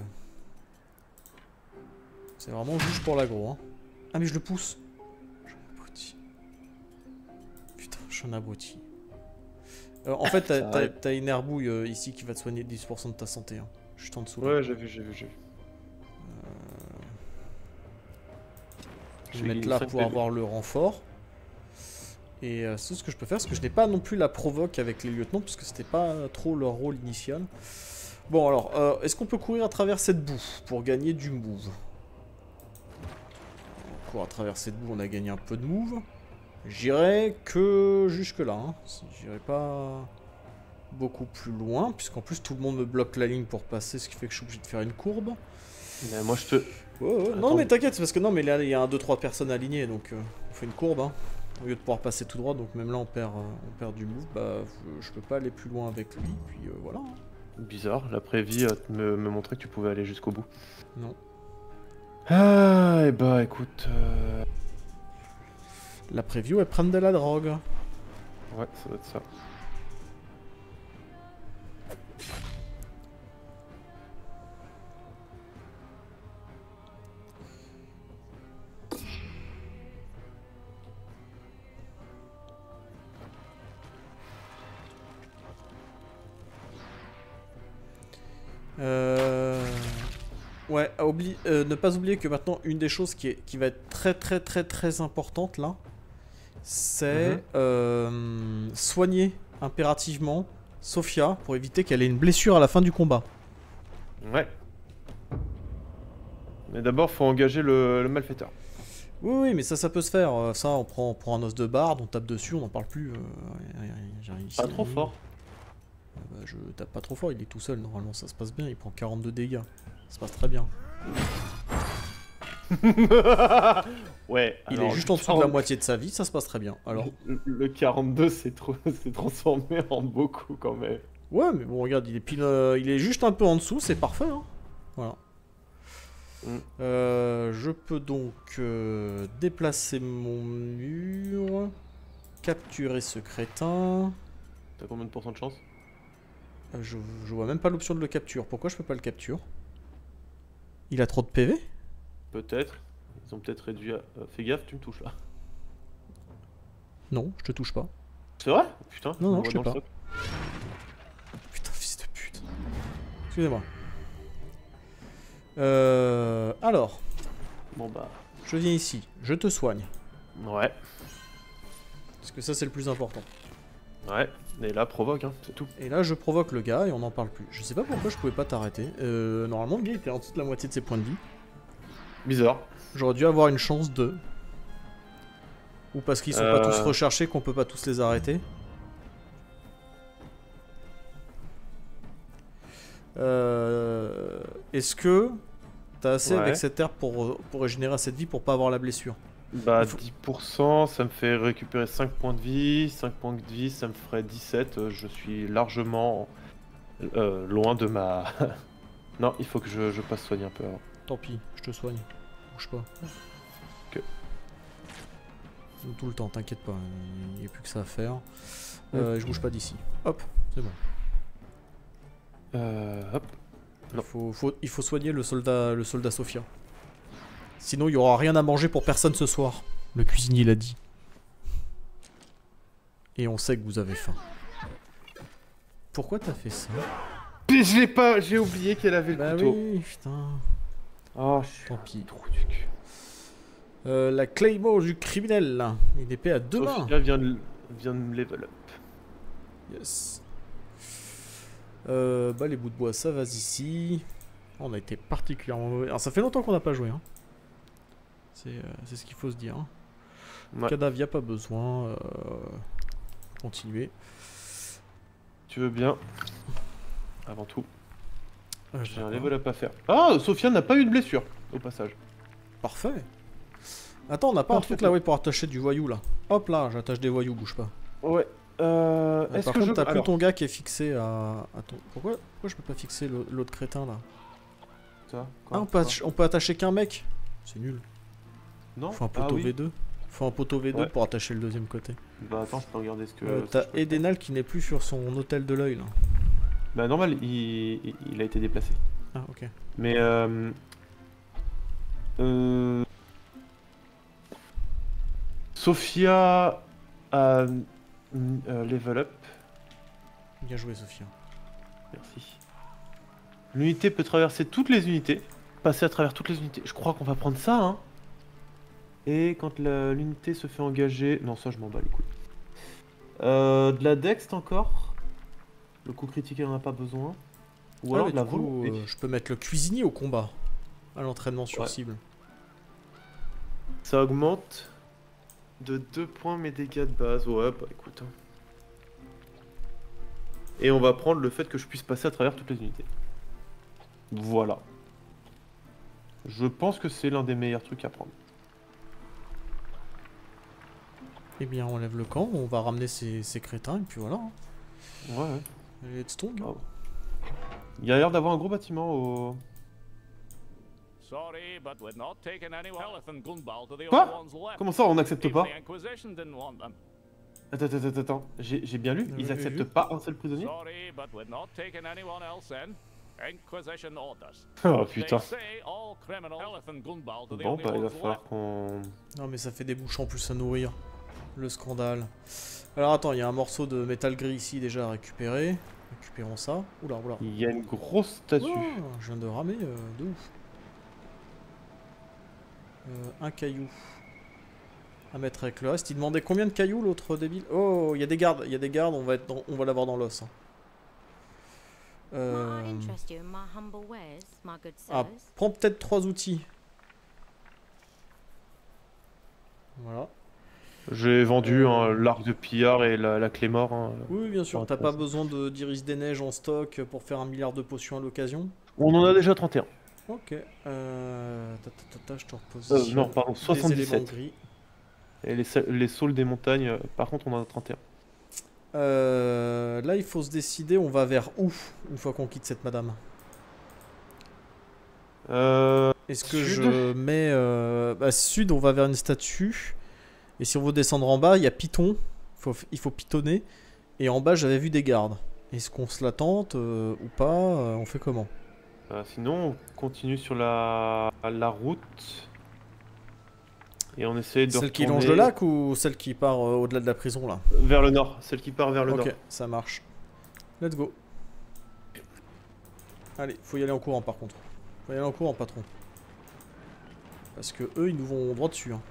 C'est vraiment juste pour l'aggro. Hein. Ah mais je le pousse. Je suis un abruti. Putain, je suis un abruti. Euh, en fait, t'as- Ça t'as arrive. t'as une herbouille euh, ici qui va te soigner dix pour cent de ta santé. Hein. Juste en dessous. là. Ouais, j'ai vu, j'ai vu, j'ai vu. Je J'ai vais mettre une là cinq pour P V. avoir le renfort. Et euh, c'est ce que je peux faire, parce que je n'ai pas non plus la provoque avec les lieutenants, parce que c'était pas trop leur rôle initial. Bon alors, euh, est-ce qu'on peut courir à travers cette boue pour gagner du move? On court à travers cette boue, on a gagné un peu de move. J'irai que jusque là, hein. J'irai pas beaucoup plus loin, puisqu'en plus tout le monde me bloque la ligne pour passer, ce qui fait que je suis obligé de faire une courbe. Mais moi, je te... Ouais, ouais. Non Attends. mais t'inquiète, c'est parce que non mais là il y a un deux trois personnes alignées donc euh, on fait une courbe hein, au lieu de pouvoir passer tout droit, donc même là on perd, euh, on perd du move, bah je, je peux pas aller plus loin avec lui, puis euh, voilà. hein. Bizarre, la prévie euh, me, me montrait que tu pouvais aller jusqu'au bout. Non. Ah, et bah écoute... euh, La preview elle prend de la drogue. Ouais, ça doit être ça. Euh... Ouais, à oubli- euh, ne pas oublier que maintenant une des choses qui, est, qui va être très très très très importante là, c'est Mhm. euh, soigner impérativement Sophia pour éviter qu'elle ait une blessure à la fin du combat. Ouais. Mais d'abord, faut engager le, le malfaiteur. Oui, oui, mais ça, ça peut se faire. Euh, Ça, on prend, on prend un os de barde, on tape dessus, on n'en parle plus. Euh, j'arrive ici. Pas trop fort. Euh, bah, je tape pas trop fort, il est tout seul, normalement ça se passe bien, il prend quarante-deux dégâts. Ça se passe très bien. Ouais. Il alors, est juste le en dessous de la quarante moitié de sa vie, ça se passe très bien. Alors, Le, le quarante-deux s'est trop... s'est transformé en beaucoup quand même. ouais, mais bon, regarde, il est pile, euh, il est juste un peu en dessous, c'est parfait. Hein. Voilà. Mm. Euh, je peux donc euh, déplacer mon mur, capturer ce crétin. T'as combien de pourcents de chance? Euh, je, je vois même pas l'option de le capture. Pourquoi je peux pas le capture? Il a trop de P V? Peut-être. Ils ont peut-être réduit à... euh, fais gaffe, tu me touches là. Non, je te touche pas. C'est vrai? Putain. Non, non, me vois je sais dans le pas. soc. Putain, fils de pute. Excusez-moi. Euh, alors, Bon bah... je viens ici, je te soigne. Ouais. Parce que ça, c'est le plus important. Ouais. Et là, provoque, hein, c'est tout. Et là, je provoque le gars et on n'en parle plus. Je sais pas pourquoi je pouvais pas t'arrêter. Euh, normalement, le gars était en dessous de la moitié de ses points de vie. Bizarre. J'aurais dû avoir une chance de. Ou parce qu'ils sont Euh. pas tous recherchés qu'on peut pas tous les arrêter. Euh... Est-ce que t'as assez Ouais. avec cette herbe pour, pour régénérer cette vie pour pas avoir la blessure? Bah Il faut- dix pour cent, ça me fait récupérer cinq points de vie. cinq points de vie, ça me ferait dix-sept. Euh, Je suis largement euh, loin de ma... Non, il faut que je, je passe soigner un peu avant. Tant pis, je te soigne. Bouge pas. Ok. Tout le temps, t'inquiète pas, il n'y a plus que ça à faire. Euh, je bouge pas d'ici. Hop, c'est bon. Euh, hop. Il faut, faut- il faut soigner le soldat, le soldat Sophia. Sinon, il y aura rien à manger pour personne ce soir. Le cuisinier l'a dit. Et on sait que vous avez faim. Pourquoi t'as fait ça? Mais j'ai pas... J'ai oublié qu'elle avait le Bah couteau. oui, putain. Oh, je suis Tant pis. trou du cul. Euh, la Claymore du criminel, là. Une épée à deux mains. Sophia vient de, vient de me level up. Yes. Euh, bah les bouts de bois, ça va ici. On a été particulièrement mauvais. Alors ça fait longtemps qu'on n'a pas joué. Hein. C'est euh, c'est ce qu'il faut se dire. Hein. Ouais. Cadavre, y a pas besoin. Euh... Continuer. Tu veux bien? Avant tout, Euh, j'ai un d'accord. level up à faire. Ah, Sophia n'a pas eu de blessure, au passage. Parfait. Attends, on n'a pas un Parfait. truc là ouais, pour attacher du voyou là. Hop là, j'attache des voyous, bouge pas. Ouais. Euh, Euh, Est-ce par que contre, je... t'as plus Alors, ton gars qui est fixé à. Attends, pourquoi, pourquoi je peux pas fixer le- l'autre crétin là? ça, Ah, quoi, on peut, quoi attacher- on peut attacher qu'un mec? C'est nul. Non. Faut un Ah poteau oui. V deux. Faut un poteau V deux Ouais. pour attacher le deuxième côté. Bah attends, je peux regarder ce que... Euh, si T'as je peux- Edenal qui n'est plus sur son hôtel de l'œil là. Bah normal, il... il- il a été déplacé. Ah ok. Mais euh... euh... Sophia a euh, level up. Bien joué Sophia. Merci. L'unité peut traverser toutes les unités. Passer à travers toutes les unités. Je crois qu'on va prendre ça, hein. Et quand la- l'unité se fait engager... Non, ça je m'en bats les couilles. Euh, de la dext encore. Le coup critique, il en a pas besoin. Ou Ah, alors mais de la du coup, volonté. euh, je peux mettre le cuisinier au combat. À l'entraînement sur Ouais. cible. Ça augmente de deux points mes dégâts de base. Ouais, bah écoute. hein. Et on va prendre le fait que je puisse passer à travers toutes les unités. Voilà. Je pense que c'est l'un des meilleurs trucs à prendre. Eh bien, on lève le camp, on va ramener ces, ces crétins, et puis voilà. hein. Ouais, ouais. Allez, let's go. Ah bon. Il y a l'air d'avoir un gros bâtiment au... Sorry, but we're not taking anyone. Helith and Gunbald are the Quoi? only ones left. Comment ça, on n'accepte Even pas? the Inquisition didn't want them. Attends, attends, attends, attends. J'ai j'ai bien lu, Vous ils avez acceptent vu pas un seul prisonnier? Sorry, but we're not taking anyone else in. Inquisition orders. Oh putain. They say all criminals. Helith and Gunbald are the Bon, only bah il va ones falloir left. qu'on... Non, mais ça fait des bouches en plus à nourrir. Le scandale. Alors attends, il y a un morceau de métal gris ici déjà à récupérer. Récupérons ça. Oula, oula. Il y a une grosse statue. Oh, je viens de ramer euh, de ouf. Euh, un caillou. À mettre avec le reste. Il demandait combien de cailloux l'autre débile? Oh, il y a des gardes, il y a des gardes, on va, être dans- on va l'avoir dans l'os. hein. Might I Euh, interest you in my humble wares, my good Ah, sirs? prends peut-être trois outils. Voilà. J'ai vendu Euh. hein, l'arc de pillard et la, la clé mort. Hein. Oui, oui, bien sûr. Ouais, T'as pas ça. besoin de d'Iris des Neiges en stock pour faire un milliard de potions à l'occasion? On en a déjà trente et un. Ok. Euh... Ta, ta, ta, ta, je te Euh, repositionne. non, pardon, Des éléments soixante-dix-sept. gris. Et les, sa- les saules des montagnes, euh, par contre, on en a trente et un. Euh, là, il faut se décider, on va vers où une fois qu'on quitte cette madame? Euh, Est-ce que Sud. je mets... Euh... Bah, sud, on va vers une statue. Et si on veut descendre en bas, il y a Python. Faut... Il faut pitonner. Et en bas, j'avais vu des gardes. Est-ce qu'on se la tente euh, ou pas? Euh, On fait comment? euh, sinon, on continue sur la, la route. Et on essaie de Celle qui retourner longe le lac ou celle qui part euh, au-delà de la prison, là? vers le nord. Celle qui part vers le nord. Ok, ça marche. Let's go. Allez, faut y aller en courant par contre. Faut y aller en courant, patron. Parce que eux, ils nous vont droit dessus. Hein.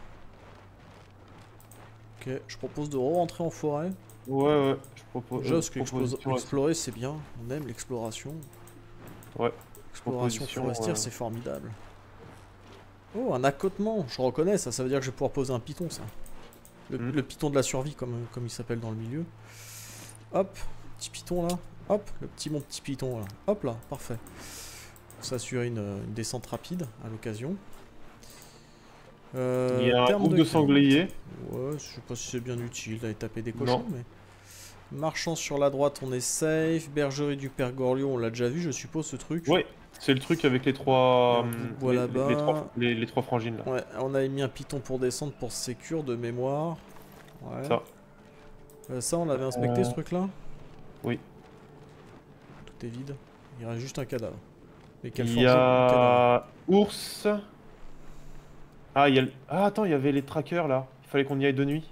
Ok, je propose de re-rentrer en forêt. Ouais, ouais. Je propose. Déjà, parce que euh, explo- proposition, explorer, c'est bien. On aime l'exploration. Ouais. Exploration Proposition, forestière, euh, c'est formidable. Oh, un accotement. Je reconnais ça. Ça veut dire que je vais pouvoir poser un python, ça. Le, Mm. le python de la survie, comme, comme il s'appelle dans le milieu. Hop, petit python là. Hop, le petit mon petit python là. Hop là, parfait. Pour s'assurer une, une descente rapide à l'occasion. Euh, Il y a un terme groupe de de sangliers. Ouais, je sais pas si c'est bien utile d'aller taper des cochons, Non. mais... Marchand sur la droite, on est safe. Bergerie du Père Gorlion, on l'a déjà vu, je suppose, ce truc. Ouais, c'est le truc avec les trois. Il y a un hum, bout de bois les, là-bas. les trois, les, les trois frangines là. Ouais, on a mis un python pour descendre pour sécure de mémoire. Ouais. Ça. Euh, ça, on l'avait inspecté Euh, ce truc-là? oui. Tout est vide. Il reste juste un cadavre. Mais quel Il y a ours. Ah, il y a le- ah, attends, il y avait les trackers là. Il fallait qu'on y aille de nuit.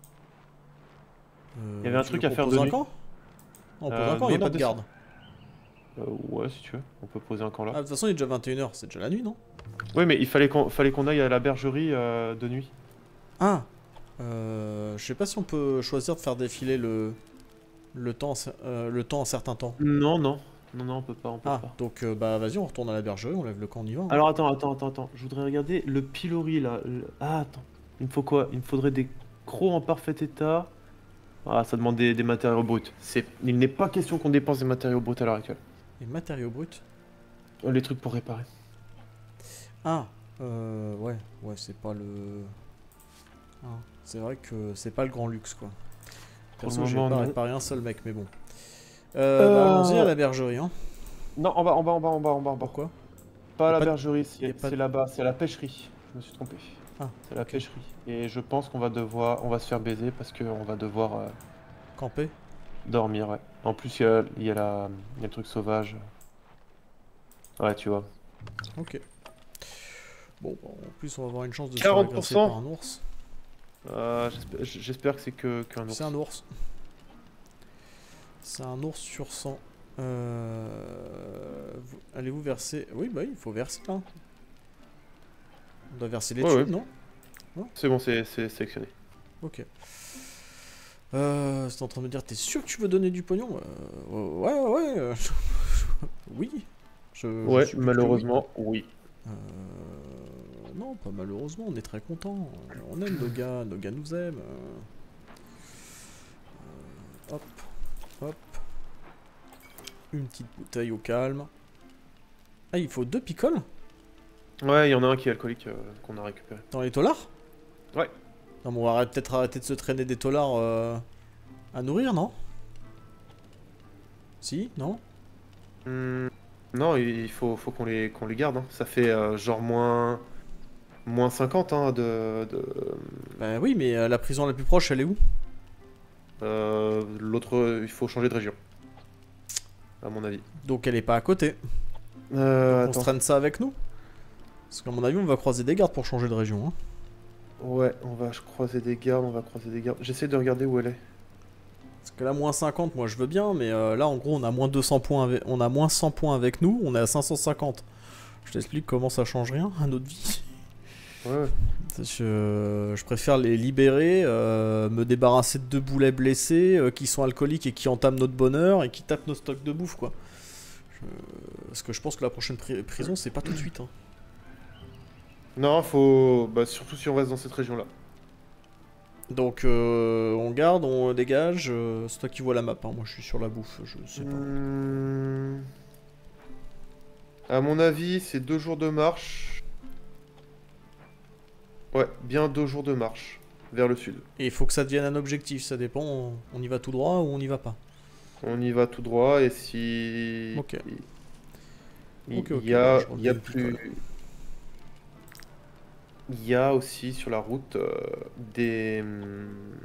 il y avait un truc à faire de un nuit. camp. Non, on pose Euh, un camp, il n'y a non, pas de non, garde. Euh, ouais, si tu veux, on peut poser un camp Ah, là. de toute façon, il est déjà vingt et une heures, c'est déjà la nuit, non? Oui, mais il fallait qu'on fallait qu'on aille à la bergerie euh, de nuit. Ah euh, Je sais pas si on peut choisir de faire défiler le, le, temps, euh, le temps un certain temps. Non, non, non, non, on peut pas, on peut Ah, pas. donc euh, bah vas-y, on retourne à la bergerie, on lève le camp, on y va. hein. Alors attends, attends, attends, attends. Je voudrais regarder le pilori là. Le- Ah, attends. Il me faut quoi? Il me faudrait des crocs en parfait état. Ah, ça demande des, des matériaux bruts. C'est... Il n'est pas question qu'on dépense des matériaux bruts à l'heure actuelle. Les matériaux bruts. Euh, Les trucs pour réparer. Ah, euh, ouais, ouais, c'est pas le... Ah, c'est vrai que c'est pas le grand luxe, quoi. Pour le Perso, j'ai moment, pas non. réparé un seul mec, mais bon. Euh, Euh, bah, allons-y à la bergerie, hein. Non, en bas, en bas, en bas, en bas, en bas, en bas. Pourquoi? Pas à Y a la pas de- bergerie, y a c'est pas de- c'est là-bas, c'est à la pêcherie. Je me suis trompé. Ah, c'est la ok. pêcherie. Et je pense qu'on va devoir, on va se faire baiser parce qu'on va devoir euh, Camper? dormir, ouais. En plus, il y a, il y a la, il y a le truc sauvage. Ouais, tu vois. Ok. Bon, en plus, on va avoir une chance de se quarante faire pour agresser cent. par un ours. Euh, j'espère- J'espère que c'est que qu'un ours. C'est un ours. C'est un ours sur cent. Euh... vous- Allez-vous verser... Oui, bah oui, il faut verser, là. On doit verser les Ouais, thunes, ouais. non? C'est bon, c'est c'est sélectionné. Ok. Euh, c'est en train de me dire, t'es sûr que tu veux donner du pognon? Euh, Ouais, ouais, ouais. euh, oui. Je, je Ouais, suppose que malheureusement, oui. oui. Euh, non, pas malheureusement, on est très content. On aime nos gars, nos gars nous aiment. Euh, hop, hop. Une petite bouteille au calme. Ah, il faut deux picoles Ouais, il y en a un qui est alcoolique euh, qu'on a récupéré. dans les tolards? Ouais. Non, mais on va arrêter- peut-être arrêter de se traîner des tolards euh, à nourrir, non? Si, non? Hmm, non, il faut, faut qu'on les, qu'on les garde. Hein. Ça fait euh, genre moins, moins cinquante hein, de... de Bah oui, mais euh, la prison la plus proche, elle est où? euh, L'autre, il faut changer de région. À mon avis. Donc elle est pas à côté. Euh, On se attends. traîne ça avec nous? Parce qu'à mon avis, on va croiser des gardes pour changer de région. Hein. Ouais, on va croiser des gardes, on va croiser des gardes. J'essaie de regarder où elle est. Parce que là, moins cinquante, moi je veux bien, mais euh, là, en gros, on a moins deux cents points avec... on a moins cent points avec nous, on est à cinq cent cinquante. Je t'explique comment ça change rien à notre vie. Ouais, ouais. Je, je préfère les libérer, euh, me débarrasser de deux boulets blessés euh, qui sont alcooliques et qui entament notre bonheur et qui tapent nos stocks de bouffe, quoi. Je- Parce que je pense que la prochaine pri- prison, c'est pas tout de suite. Hein. Non, faut. Bah, surtout si on reste dans cette région-là. Donc euh, on garde, on dégage. euh, c'est toi qui vois la map. Hein. Moi je suis sur la bouffe. Je sais pas. Hmm. À mon avis, c'est deux jours de marche. Ouais, bien deux jours de marche vers le sud. Et il faut que ça devienne un objectif. Ça dépend. On, on y va tout droit ou on n'y va pas. On y va tout droit et si... Ok. Il, Ok, ok, il y a, je il y a reviens plus... Il y a aussi sur la route euh, des... hum,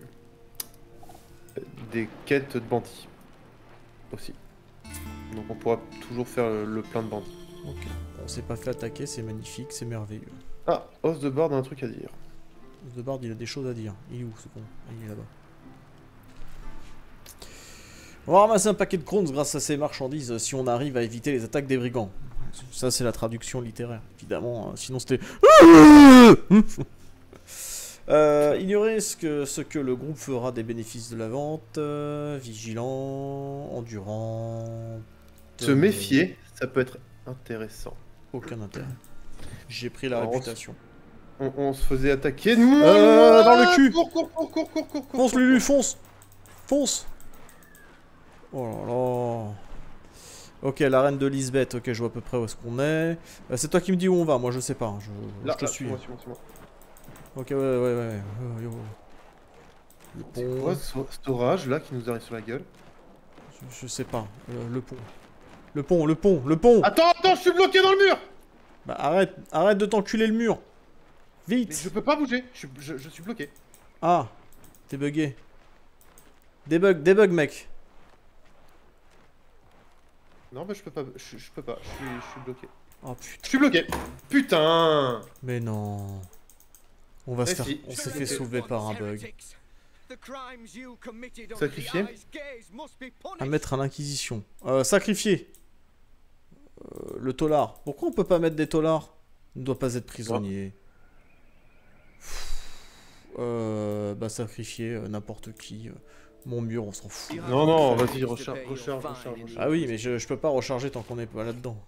des quêtes de bandits. Aussi. Donc on pourra toujours faire le, le plein de bandits. Ok. On s'est pas fait attaquer. C'est magnifique. C'est merveilleux. Ah, Os de Bard a un truc à dire. The Bard, il a des choses à dire. Il est où ce con? Ah, il est là-bas. On va ramasser un paquet de crowns grâce à ces marchandises si on arrive à éviter les attaques des brigands. Ça, c'est la traduction littéraire, évidemment. Hein. Sinon, c'était... euh, ignorer ce que, ce que le groupe fera des bénéfices de la vente. Euh, vigilant, endurant... Se méfier, ça peut être intéressant. Aucun intérêt. J'ai pris la Alors, réputation. On, on se faisait attaquer. Euh, dans le cul. Cours, cours, cours, cours, cours, cours, cours, Fonce, cours, Lulu, cours. fonce. Fonce. Oh là là. Ok, la reine de Lisbeth. Ok, je vois à peu près où est-ce qu'on est. Euh, c'est toi qui me dis où on va. Moi, je sais pas. Je, Là, je te là, suis. c'est moi, c'est moi, c'est moi. Ok, ouais, ouais, ouais. ouais. Oh, yo. Le C'est pont. quoi ce- cet orage là qui nous arrive sur la gueule? Je, je sais pas. Euh, le pont. Le pont, le pont, le pont. Attends, attends, je suis bloqué dans le mur. Bah arrête, arrête de t'enculer le mur. Vite. Mais je peux pas bouger, je, suis- je, je suis bloqué. Ah, t'es bugué. Débug, débug, mec. Non, bah je peux pas, je, je peux pas, je suis, je suis bloqué. Oh putain. Je suis bloqué. Putain. Mais non. On va se Eh faire. si, On je s'est suis fait bloqué. sauver par un bug. Sacrifié. À mettre à l'inquisition. Euh, sacrifier. Euh, le tolard. Pourquoi on peut pas mettre des tolards? On ne doit pas être prisonnier. Euh, bah sacrifier euh, n'importe qui. euh, mon mur, on s'en fout. Non, non, vas-y, recharge, recharge, recharge, recharge. Ah oui, mais je, je peux pas recharger tant qu'on est pas là-dedans.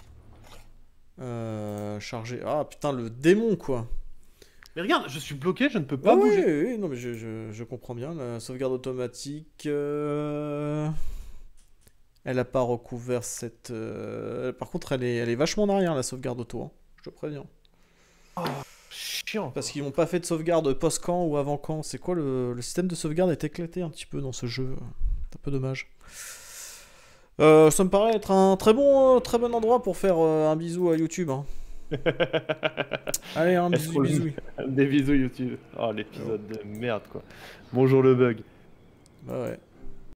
Euh, charger. Ah putain, le démon quoi. Mais regarde, je suis bloqué, je ne peux pas Ah oui, bouger. oui, oui, non mais je, je, je comprends bien. La sauvegarde automatique. euh, Elle a pas recouvert cette. euh, Par contre, elle est, elle est vachement en arrière la sauvegarde auto. Hein. Je te préviens. Chiant. Parce qu'ils n'ont pas fait de sauvegarde post-camp ou avant-camp. C'est quoi le... le système de sauvegarde est éclaté un petit peu dans ce jeu. C'est un peu dommage. Euh, ça me paraît être un très bon, euh, très bon endroit pour faire euh, un bisou à YouTube. Hein. Allez, un bisou, bisou. Des bisous YouTube. Oh, l'épisode de merde quoi. Bonjour le bug. Bah ouais.